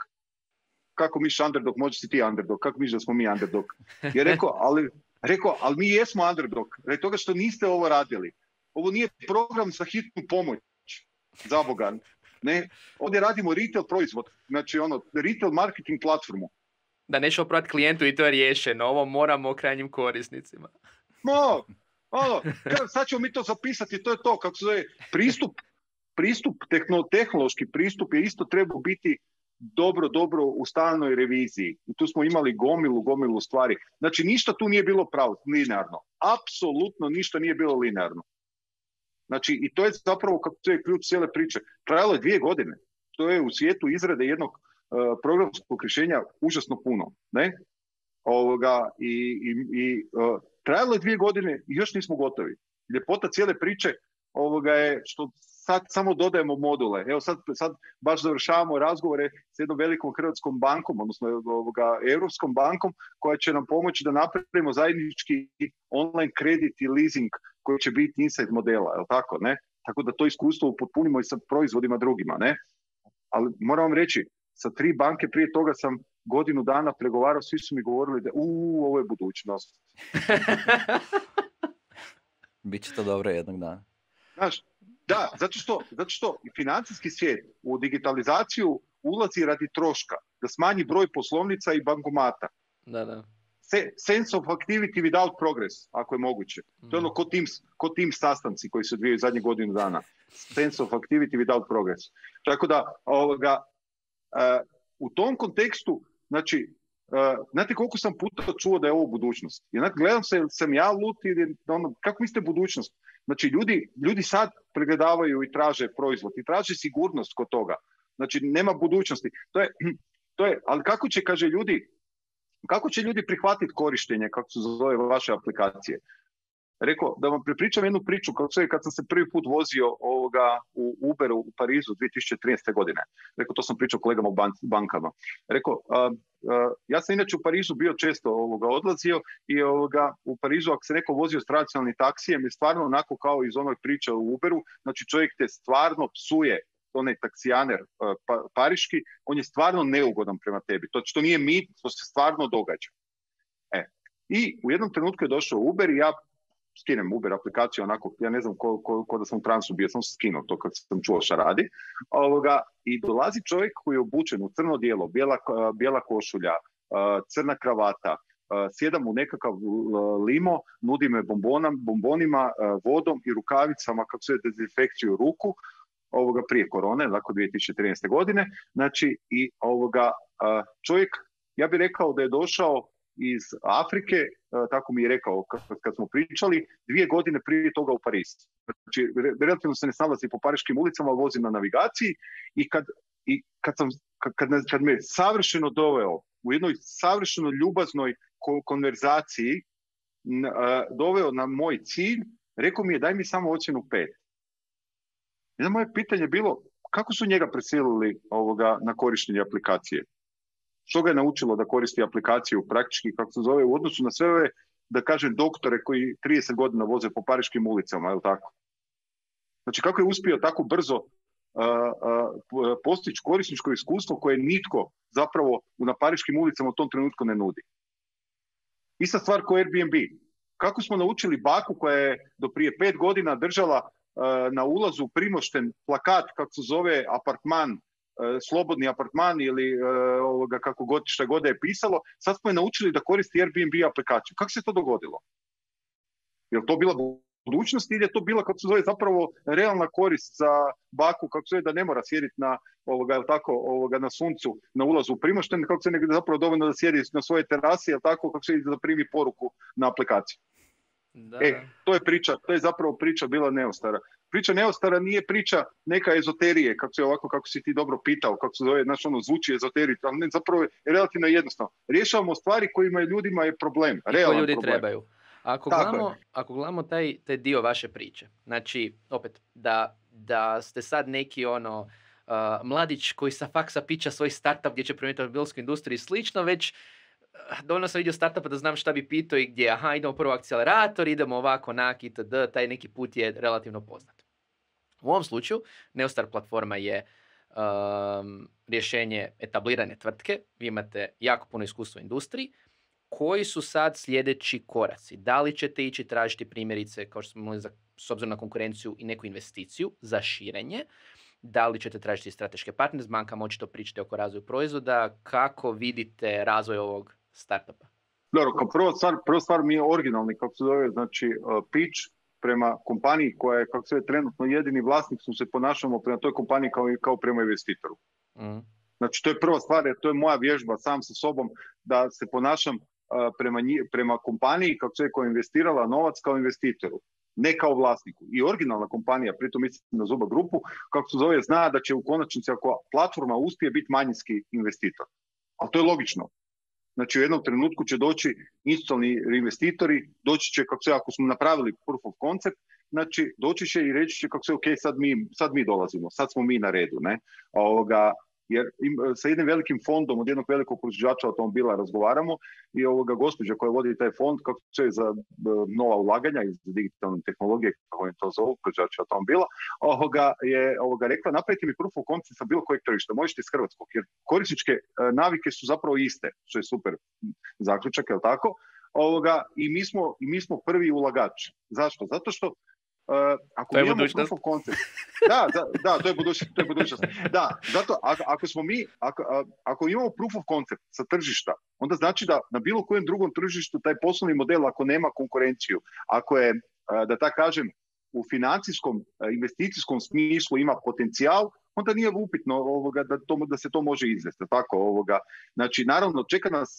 Speaker 3: Kako misliš underdog? Može si ti underdog. Kako misliš da smo mi underdog? Je rekao, ali, rekao, ali mi jesmo underdog. Radi toga što niste ovo radili. Ovo nije program za hitnu pomoć. Za Boga. Ne? Ovdje radimo retail proizvod. Znači ono, retail marketing platformu.
Speaker 1: Da nećemo prodati klijentu i to je riješeno. Ovo moramo krajnjim korisnicima.
Speaker 3: No! Ono, sad ćemo mi to zapisati, to je to, kako se zove, pristup, pristup tehno, tehnološki pristup je isto trebao biti dobro, dobro u stalnoj reviziji. I tu smo imali gomilu, gomilu stvari. Znači, ništa tu nije bilo pravo, linearno. Apsolutno ništa nije bilo linearno. Znači, i to je zapravo, kako to je ključ cijele priče. Trajalo je dvije godine. To je u svijetu izrade jednog uh, programskog rješenja užasno puno, ne? Ovoga, i, i, i uh, trajalo je dvije godine i još nismo gotovi. Ljepota cijele priče ovoga je što sad samo dodajemo module. Evo sad, sad baš završavamo razgovore s jednom velikom hrvatskom bankom, odnosno ovoga, Europskom bankom, koja će nam pomoći da napravimo zajednički online kredit i leasing koji će biti inside modela, je li tako, ne? Tako da to iskustvo upotpunimo i sa proizvodima drugima, ne? Ali moram vam reći, sa tri banke, prije toga sam godinu dana pregovarao, svi su mi govorili da u ovo je budućnost.
Speaker 2: Biće to dobro jednog dana.
Speaker 3: Znaš, da, zato što, zato što i financijski svijet u digitalizaciju ulazi radi troška, da smanji broj poslovnica i bankomata.
Speaker 1: Da, da.
Speaker 3: Sense of activity without progress, ako je moguće. Mm. To je ono ko Teams, ko Teams sastanci koji se odvijaju zadnjih godinu dana. Sense of activity without progress. Tako da, ovoga, uh, u tom kontekstu, znači, uh, znate koliko sam puta čuo da je ovo budućnost? Jednak gledam se, sam ja lut ili ono, kako mislite budućnost? Znači, ljudi, ljudi sad pregledavaju i traže proizvod i traže sigurnost kod toga. Znači, nema budućnosti. To je, to je, ali kako će, kaže ljudi, kako će ljudi prihvatiti korištenje, kako se zove, vaše aplikacije? Rekao, da vam prepričam jednu priču, kako se, kad sam se prvi put vozio ovoga u Uberu u Parizu dvije tisuće trinaeste. godine. Rekao, to sam pričao kolegama u ban- bankama. Rekao, uh, uh, ja sam inače u Parizu bio često ovoga odlazio i ovoga, u Parizu ako se neko vozio s tradicionalnim taksijem je stvarno onako kao iz onog priča u Uberu, znači čovjek te stvarno psuje, onaj taksijaner pa, pariški, on je stvarno neugodan prema tebi. To što nije mit, to se stvarno događa. E. I u jednom trenutku je došao Uber i ja skinem Uber aplikaciju onako, ja ne znam ko, ko, ko da sam u transu bio, sam se skinuo to kad sam čuo šta radi. Ovoga, i dolazi čovjek koji je obučen u crno dijelo, bijela, bijela košulja, crna kravata, sjedam u nekakav limo, nudi me bombonam, bombonima, vodom i rukavicama kako se dezinfekciju ruku, ovoga prije korone, dakle dvije tisuće trinaeste. godine, znači i ovoga čovjek, ja bih rekao da je došao iz Afrike, tako mi je rekao kad, kad smo pričali, dvije godine prije toga u Pariz. Znači, relativno se ne snalazi po pariškim ulicama, vozi na navigaciji i kad, i kad, sam, kad, kad me savršeno doveo u jednoj savršeno ljubaznoj konverzaciji, doveo na moj cilj, rekao mi je daj mi samo ocjenu pet. Jedno moje pitanje je bilo kako su njega prisilili ovoga na korištenje aplikacije. Što ga je naučilo da koristi aplikaciju praktički, kako se zove, u odnosu na sve ove, da kažem, doktore koji trideset godina voze po pariškim ulicama, je li tako? Znači, kako je uspio tako brzo uh, uh, postići korisničko iskustvo koje nitko zapravo na pariškim ulicama u tom trenutku ne nudi. Ista stvar kao Airbnb. Kako smo naučili baku koja je do prije pet godina držala uh, na ulazu primošten plakat, kako se zove, apartman, slobodni apartman ili uh, ovoga, kako god, šta god je pisalo, sad smo je naučili da koristi Airbnb aplikaciju. Kako se to dogodilo? Je li to bila budućnost ili je to bila, kako se zove, zapravo realna korist za baku, kako se zove, da ne mora sjediti na, ovoga, jel tako, ovoga, na suncu, na ulazu u primošten, kako se nekada zapravo dovoljno da sjedi na svoje terasi, jel tako, kako se da primi poruku na aplikaciju. Da. E, to je priča, to je zapravo priča bila neostara. Priča neostara nije priča neka ezoterije, kako se ovako, kako si ti dobro pitao, kako se zove, znaš, ono, zvuči ezoterije, ali ne, zapravo je relativno jednostavno. Rješavamo stvari kojima ljudima je problem, realan
Speaker 1: ljudi
Speaker 3: problem.
Speaker 1: Trebaju. Ako gledamo, ako gledamo taj, taj dio vaše priče, znači, opet, da, da ste sad neki ono, uh, mladić koji sa faksa pića svoj startup gdje će promijeniti automobilsku industriju i slično, već dovoljno sam vidio startupa da znam šta bi pitao i gdje, aha, idemo prvo akcelerator, idemo ovako, onak, itd., taj neki put je relativno poznat. U ovom slučaju, Neostar platforma je um, rješenje etablirane tvrtke, vi imate jako puno iskustva u industriji, koji su sad sljedeći koraci? Da li ćete ići tražiti primjerice, kao što smo imali za, s obzirom na konkurenciju i neku investiciju za širenje? Da li ćete tražiti strateške partnere s bankama, očito pričate oko razvoju proizvoda, kako vidite razvoj ovog startupa?
Speaker 3: Dobro, kao prva stvar, prva stvar mi je originalni, kako se zove, znači uh, pitch prema kompaniji koja je, kako se zove, trenutno jedini vlasnik, smo se ponašamo prema toj kompaniji kao, kao prema investitoru. Mm. Znači, to je prva stvar, jer to je moja vježba sam sa sobom, da se ponašam uh, prema, nji, prema kompaniji, kako se je koja investirala novac kao investitoru, ne kao vlasniku. I originalna kompanija, pritom mislim na Zuba grupu, kako se zove, zna da će u konačnici, ako platforma uspije, biti manjinski investitor. Ali to je logično. Znači, u jednom trenutku će doći institucionalni investitori, doći će, kako se, ako smo napravili proof of concept, znači, doći će i reći će, kako se, ok, sad mi, sad mi dolazimo, sad smo mi na redu, ne? Ovoga, jer im, sa jednim velikim fondom od jednog velikog proizvođača automobila razgovaramo i ovoga gospođa koja vodi taj fond, kako se za nova ulaganja iz digitalne tehnologije, kako je to zovu, proizvođača automobila, ovoga je ovoga rekla, napravite mi proof of concept sa bilo kojeg tržišta, možete iz hrvatskog, jer korisničke navike su zapravo iste, što je super zaključak, je li tako? Ovoga, i, mi smo, I mi smo prvi ulagač. Zašto? Zato što Uh, ako
Speaker 1: to je
Speaker 3: imamo
Speaker 1: budućnost.
Speaker 3: proof of concept, da, da, da, to je budućnost, to je budućnost. Da, zato ako, ako smo mi, ako, ako imamo proof of concept sa tržišta, onda znači da na bilo kojem drugom tržištu taj poslovni model, ako nema konkurenciju, ako je, da tako kažem, u financijskom, investicijskom smislu ima potencijal, onda nije upitno ovoga, da, to, da se to može izvesti. Tako, ovoga. Znači, naravno, čeka nas,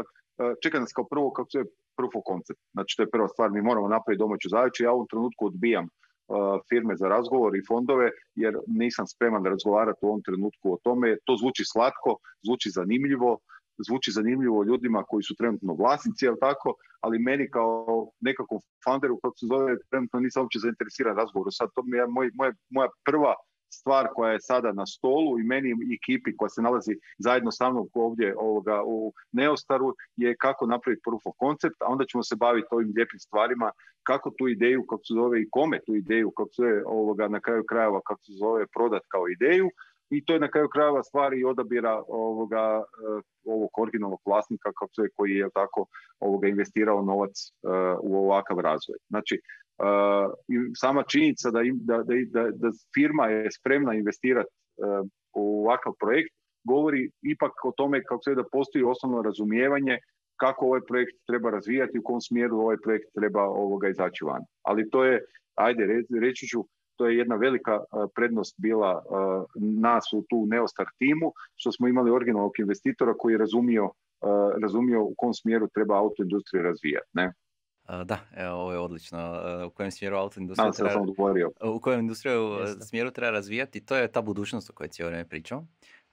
Speaker 3: čeka nas kao prvo, kako se je proof of concept. Znači, to je prva stvar, mi moramo napraviti domaću zadaću. Ja u ovom trenutku odbijam uh, firme za razgovor i fondove, jer nisam spreman da razgovarati u ovom trenutku o tome. To zvuči slatko, zvuči zanimljivo, zvuči zanimljivo ljudima koji su trenutno vlasnici, jel tako, ali meni kao nekakvom founderu, kako se zove, trenutno nisam uopće zainteresiran razgovoru. Sad, to mi je moj, moja, moja prva stvar koja je sada na stolu i meni i ekipi koja se nalazi zajedno sa mnom ovdje ovoga, u Neostaru je kako napraviti proof of concept, a onda ćemo se baviti ovim lijepim stvarima, kako tu ideju, kako se zove, i kome tu ideju, kako se zove, ovoga, na kraju krajeva, kako se zove, prodat kao ideju. I to je na kraju krajeva stvar i odabira ovoga, ovog originalnog vlasnika kako se, koji je tako ovoga, investirao novac uh, u ovakav razvoj. Znači, uh, sama činjenica da, im, da, da, da firma je spremna investirati uh, u ovakav projekt govori ipak o tome kako se da postoji osnovno razumijevanje kako ovaj projekt treba razvijati, u kom smjeru ovaj projekt treba ovoga izaći van. Ali to je, ajde, reći ću, to je jedna velika uh, prednost bila uh, nas u tu Neostar timu, što smo imali originalnog investitora koji je razumio, uh, razumio u kom smjeru treba autoindustriju razvijati. Ne?
Speaker 2: Uh, da, evo, ovo je odlično. Uh, u kojem smjeru autoindustriju
Speaker 3: treba,
Speaker 2: treba, u kojem industriju smjeru treba razvijati, to je ta budućnost o kojoj cijelo vrijeme pričamo. Uh,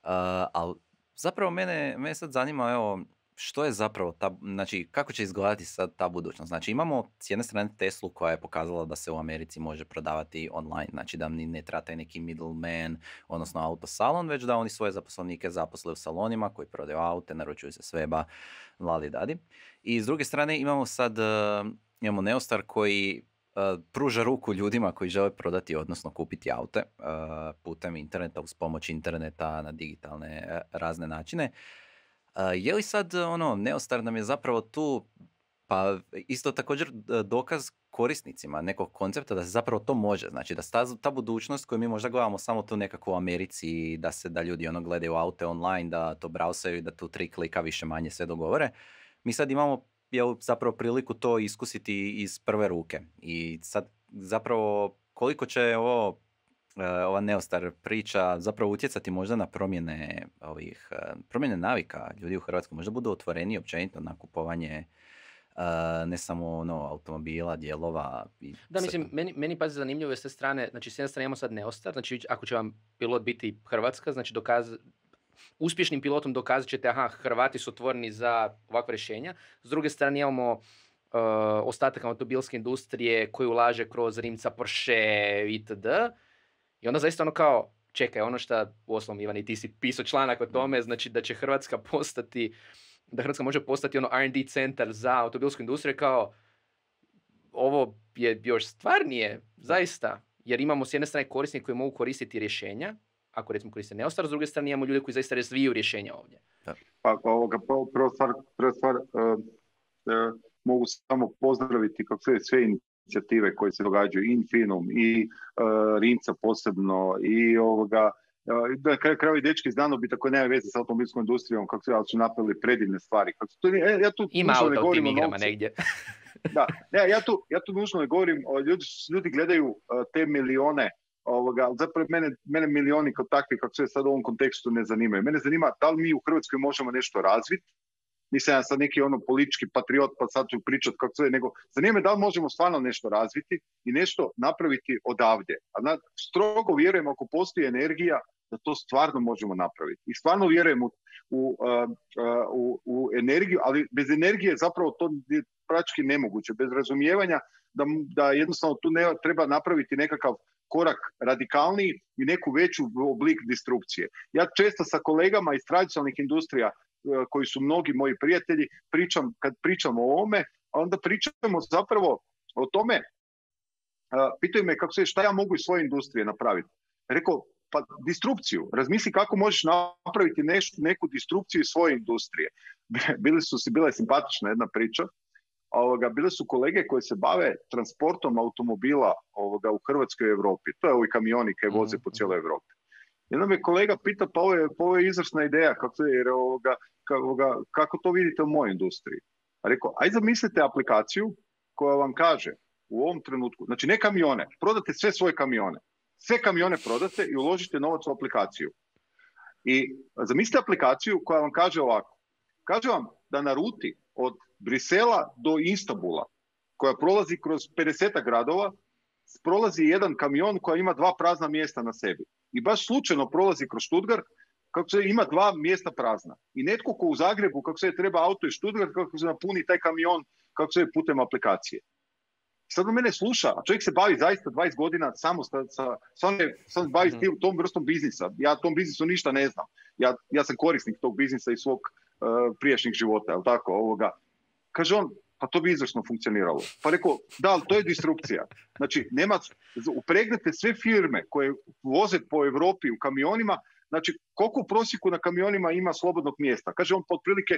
Speaker 2: ali zapravo mene, mene sad zanima, evo, što je zapravo ta, znači kako će izgledati sad ta budućnost? Znači imamo s jedne strane Teslu koja je pokazala da se u Americi može prodavati online, znači da ne treba taj neki middleman, odnosno autosalon, već da oni svoje zaposlenike zaposle u salonima koji prodaju aute, naručuju se s weba, lali dadi. I s druge strane imamo sad, uh, imamo Neostar koji uh, pruža ruku ljudima koji žele prodati, odnosno kupiti aute uh, putem interneta, uz pomoć interneta na digitalne uh, razne načine. Uh, je li sad, ono, Neostar nam je zapravo tu, pa isto također dokaz korisnicima nekog koncepta da se zapravo to može, znači da ta, ta budućnost koju mi možda gledamo samo tu nekako u Americi, da se da ljudi ono gledaju aute online, da to brausaju i da tu tri klika više manje sve dogovore, mi sad imamo jel, zapravo priliku to iskusiti iz prve ruke i sad zapravo koliko će ovo ova Neostar priča zapravo utjecati možda na promjene ovih promjene navika ljudi u Hrvatskoj, možda budu otvoreni općenito na kupovanje uh, ne samo ono, automobila, dijelova. I
Speaker 1: da, mislim, meni, meni pazi zanimljivo je s te strane, znači s jedne strane imamo sad Neostar, znači ako će vam pilot biti Hrvatska, znači dokaz, uspješnim pilotom dokazat ćete, aha, Hrvati su otvoreni za ovakve rješenja. S druge strane imamo uh, ostatak automobilske industrije koji ulaže kroz Rimca, Porsche itd. I onda zaista ono kao, čekaj, ono što, uostalom Ivan i ti si pisao članak o tome, znači da će Hrvatska postati, da Hrvatska može postati ono R and D centar za automobilsku industriju, kao ovo je još stvarnije, zaista, jer imamo s jedne strane korisnike koji mogu koristiti rješenja, ako recimo koriste Neostar, s druge strane imamo ljude koji zaista razviju rješenja ovdje.
Speaker 3: Pa ovoga, prva stvar, prva stvar uh, uh, mogu samo pozdraviti kako sve, sve inicijative koje se događaju, i Infinum, i uh, Rimca posebno, i ovoga, uh, da kraju kraju i dečki iz Danobita koji nema veze s automobilskom industrijom, kako se, ali su napravili predivne stvari. Kako se, to, ja, ja tu
Speaker 1: ima auto
Speaker 3: u
Speaker 1: tim igrama negdje.
Speaker 3: Da, ne, ja, tu, ja tu nužno ne govorim, ljudi, ljudi gledaju uh, te milione, ovoga, zapravo mene, mene milioni kao takvi, kako se sad u ovom kontekstu ne zanimaju. Mene zanima da li mi u Hrvatskoj možemo nešto razviti. Nisam ja sad neki ono politički patriot, pa sad ću pričat kako sve, nego zanima me da li možemo stvarno nešto razviti i nešto napraviti odavde. A na, strogo vjerujem ako postoji energija da to stvarno možemo napraviti. I stvarno vjerujem u, u, uh, u, u energiju, ali bez energije zapravo to je praktički nemoguće. Bez razumijevanja da, da jednostavno tu ne, treba napraviti nekakav korak radikalniji i neku veću oblik disrupcije. Ja često sa kolegama iz tradicionalnih industrija, koji su mnogi moji prijatelji, pričam, kad pričamo o ovome, onda pričamo zapravo o tome, pitaju me kako se, šta ja mogu iz svoje industrije napraviti. Rekao, pa disrupciju. Razmisli kako možeš napraviti neš, neku disrupciju iz svoje industrije. Bili su si, bila je simpatična jedna priča. Ovoga, bile su kolege koji se bave transportom automobila ovoga, u Hrvatskoj i Europi. To je ovi kamioni koji voze po cijeloj Europi. Jedan me kolega pita, pa ovo je, pa ovo je izvrsna ideja, kako, jer, ovoga, ovoga, kako to vidite u mojoj industriji. A rekao, aj zamislite aplikaciju koja vam kaže u ovom trenutku, znači ne kamione, prodate sve svoje kamione. Sve kamione prodate i uložite novac u aplikaciju. I zamislite aplikaciju koja vam kaže ovako. Kaže vam da na ruti od Brisela do Istanbula, koja prolazi kroz pedeset gradova, prolazi jedan kamion koja ima dva prazna mjesta na sebi. I baš slučajno prolazi kroz Stuttgart, kako se ima dva mjesta prazna. I netko ko u Zagrebu, kako se treba auto iz Stuttgart, kako se napuni taj kamion, kako se putem aplikacije. Sad on mene sluša, a čovjek se bavi zaista dvadeset godina samo sa, sa, sa, sa bavi mm-hmm. tom vrstom biznisa. Ja tom biznisu ništa ne znam. Ja, ja sam korisnik tog biznisa iz svog uh, prijašnjeg života, jel tako, ovoga. Kaže on, pa to bi izvrsno funkcioniralo. Pa rekao, da, ali to je disrupcija. Znači, nema, upregnete sve firme koje voze po Europi u kamionima, znači, koliko u prosjeku na kamionima ima slobodnog mjesta? Kaže on, po otprilike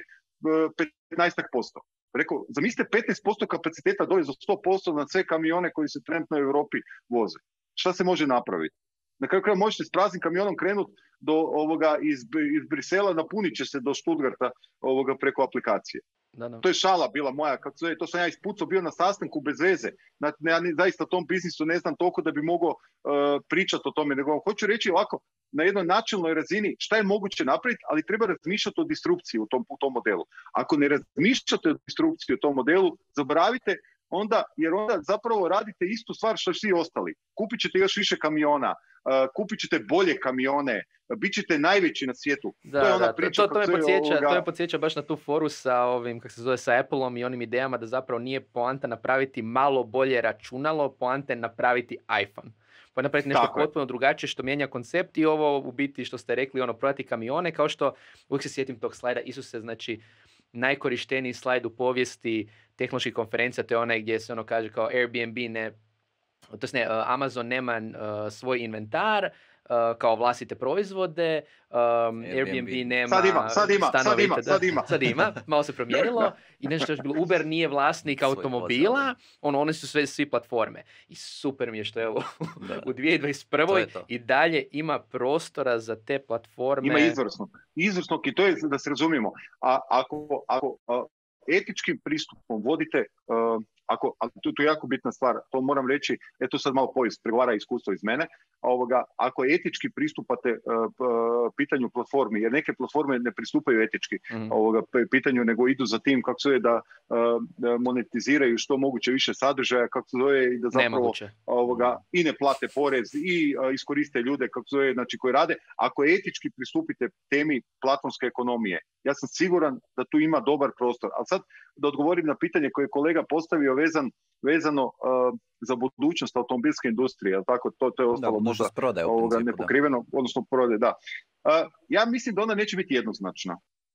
Speaker 3: petnaest posto. Rekao, zamislite petnaest posto kapaciteta dođe za sto posto na sve kamione koji se trenutno u Europi voze. Šta se može napraviti? Na kraju kraja možete s praznim kamionom krenuti do ovoga iz, iz Brisela, napunit će se do Stuttgarta ovoga preko aplikacije. Da, da. To je šala bila moja, kako se, to sam ja ispucao bio na sastanku bez veze. Na, ja zaista tom biznisu ne znam toliko da bi mogao uh, pričati o tome, nego hoću reći ovako, na jednoj načelnoj razini šta je moguće napraviti, ali treba razmišljati o disrupciji u tom, u tom modelu. Ako ne razmišljate o disrupciji u tom modelu, zaboravite onda, jer onda zapravo radite istu stvar što svi ostali. Kupit ćete još više kamiona, uh, kupit ćete bolje kamione, bit ćete najveći na svijetu.
Speaker 1: Da,
Speaker 3: to je ona
Speaker 1: da,
Speaker 3: priča.
Speaker 1: To, to, me podsjeća,
Speaker 3: ovoga...
Speaker 1: to me podsjeća baš na tu foru sa ovim, kako se zove, sa Appleom i onim idejama da zapravo nije poanta napraviti malo bolje računalo, poanta je napraviti iPhone. Pa napraviti nešto tako potpuno je. drugačije što mijenja koncept i ovo u biti što ste rekli, ono, prodati kamione, kao što uvijek se sjetim tog slajda, Isuse, znači najkorišteniji slajd u povijesti tehnoloških konferencija, to je onaj gdje se ono kaže kao Airbnb ne, to ne, Amazon nema uh, svoj inventar, uh, kao vlastite proizvode, um, Airbnb. Airbnb nema
Speaker 3: sad ima, sad ima, sad ima, sad ima.
Speaker 1: Sad ima, malo se promijenilo i nešto je bilo, Uber nije vlasnik automobila, ono, one su sve svi platforme. I super mi je što je ovo u dvije tisuće dvadeset prvoj i dalje ima prostora za te platforme.
Speaker 3: Ima izvrsno, izvrsno i to je da se razumijemo. A ako, ako a, etičkim pristupom vodite, uh, ako, a tu, tu je jako bitna stvar, to moram reći, eto sad malo povijest, pregovara iskustvo iz mene, ovoga, ako etički pristupate uh, pitanju platformi, jer neke platforme ne pristupaju etički mm. ovoga, pitanju, nego idu za tim kako se je da uh, monetiziraju što moguće više sadržaja, kako se zove, i da zapravo ovoga, i ne plate porez i uh, iskoriste ljude kako se zove, znači, koji rade. Ako etički pristupite temi platformske ekonomije, ja sam siguran da tu ima dobar prostor. Ali sad da odgovorim na pitanje koje je kolega postavio vezan, vezano uh, za budućnost automobilske industrije, ali tako, to, to je ostalo
Speaker 2: da, možda prodaje,
Speaker 3: ovoga,
Speaker 2: principu,
Speaker 3: nepokriveno, da. odnosno prodaje, da. Uh, ja mislim da ona neće biti jednoznačna.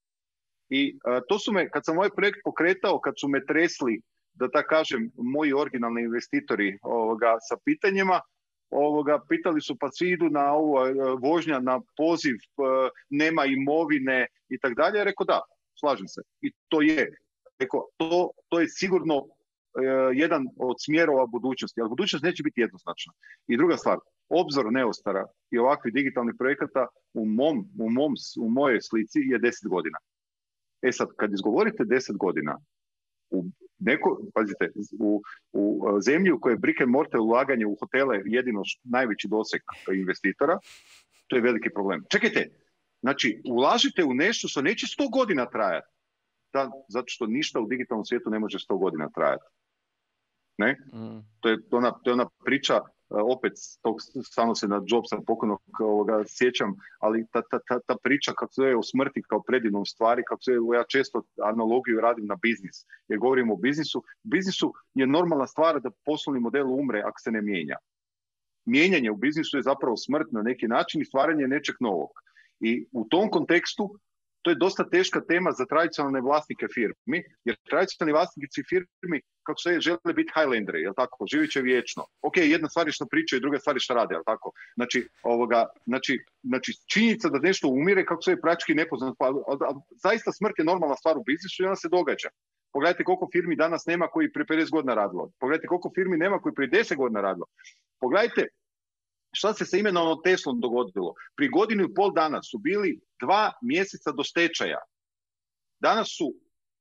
Speaker 3: I uh, to su me, kad sam ovaj projekt pokretao, kad su me tresli, da tako kažem, moji originalni investitori ovoga, sa pitanjima, ovoga, pitali su pa svi idu na ovo uh, vožnja, na poziv, uh, nema imovine i tak dalje. Rekao da, slažem se. I to je. Rekao, to, to je sigurno uh, jedan od smjerova budućnosti, ali budućnost neće biti jednoznačna. I druga stvar, obzor Neostara i ovakvih digitalnih projekata u, mom, u, mom, u mojoj slici je deset godina. E sad, kad izgovorite deset godina, u neko, pazite, u, u zemlji u kojoj je brick and mortar ulaganje u hotele jedino najveći doseg investitora, to je veliki problem. Čekajte, znači, ulažite u nešto što neće sto godina trajati. Da, zato što ništa u digitalnom svijetu ne može sto godina trajati. Ne? Mm. To je ona, to je ona priča, opet tog, stano se na Jobsa pokojnog ovoga sjećam, ali ta, ta, ta, ta priča kako se je o smrti kao predivnom stvari, kako se ja često analogiju radim na biznis, jer govorimo o biznisu. U biznisu je normalna stvar da poslovni model umre ako se ne mijenja. mijenjanje u biznisu je zapravo smrt na neki način i stvaranje nečeg novog. I u tom kontekstu to je dosta teška tema za tradicionalne vlasnike firmi, jer tradicionalni vlasnici firmi, kako se žele biti Highlanderi, jel tako, živit će vječno. Ok, jedna stvar je što pričaju, druga stvar je što rade, jel tako. Znači, ovoga, znači, znači činjenica da nešto umire, kako se je praktički nepoznat, pa, a, a, zaista smrt je normalna stvar u biznisu i ona se događa. Pogledajte koliko firmi danas nema koji prije pedeset godina radilo. Pogledajte koliko firmi nema koji prije deset godina radilo. Pogledajte šta se sa imenovanom Teslom dogodilo. Prije godinu i pol dana su bili dva mjeseca do stečaja. Danas su,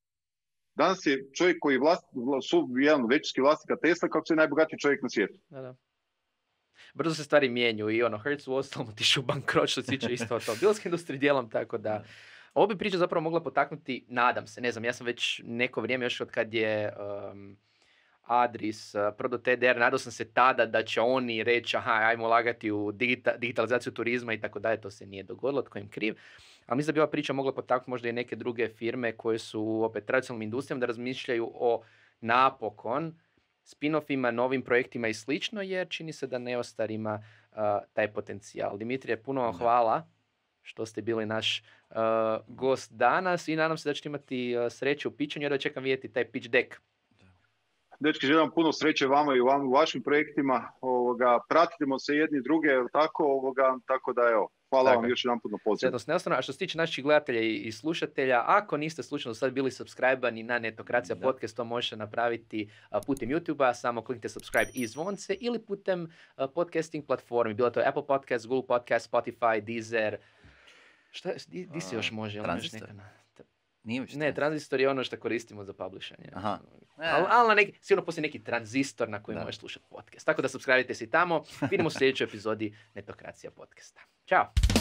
Speaker 3: danas je čovjek koji vlast, su jedan većinski vlasnika Tesla, kako se je najbogatiji čovjek na svijetu.
Speaker 1: Da, da. Brzo se stvari mijenju i ono, Hertz u ostalom otišu u bankrot, što se tiče isto automobilske industrije dijelom, tako da ovo bi priča zapravo mogla potaknuti, nadam se, ne znam, ja sam već neko vrijeme još od kad je um, Adris, uh, prodao T D R, nadao sam se tada da će oni reći aha, ajmo ulagati u digita, digitalizaciju turizma i tako dalje, to se nije dogodilo, tko im kriv. Ali mislim da bi ova priča mogla potaknuti možda i neke druge firme koje su opet tradicionalnim industrijama da razmišljaju o napokon spin-offima, novim projektima i slično, jer čini se da Neostar ima uh, taj potencijal. Dimitrije, puno vam hvala što ste bili naš uh, gost danas i nadam se da ćete imati uh, sreće u pićanju, jer da čekam vidjeti taj pitch deck.
Speaker 3: Dečki, želim puno sreće vama i u, vam, u vašim projektima. Ovoga, pratimo se jedni druge, tako, ovoga, tako da evo. Hvala tako vam još jedan put na pozivu. A
Speaker 1: što se tiče naših gledatelja i, i slušatelja, ako niste slučajno sad bili subscribe-ani na Netokracija da. Podcast, to možete napraviti uh, putem YouTube-a, samo kliknite subscribe i zvonce ili putem uh, podcasting platformi, bilo to Apple Podcast, Google Podcast, Spotify, Deezer. Šta, di, di se još može?
Speaker 2: Transistor. Nije
Speaker 1: ne, tranzistor je ono što koristimo za publishanje.
Speaker 2: Aha.
Speaker 1: Ali al na neki, sigurno postoji neki tranzistor na koji možeš slušati podcast. Tako da subscribe-ite se i tamo. Vidimo u sljedećoj epizodi Netokracija podcasta. Ćao!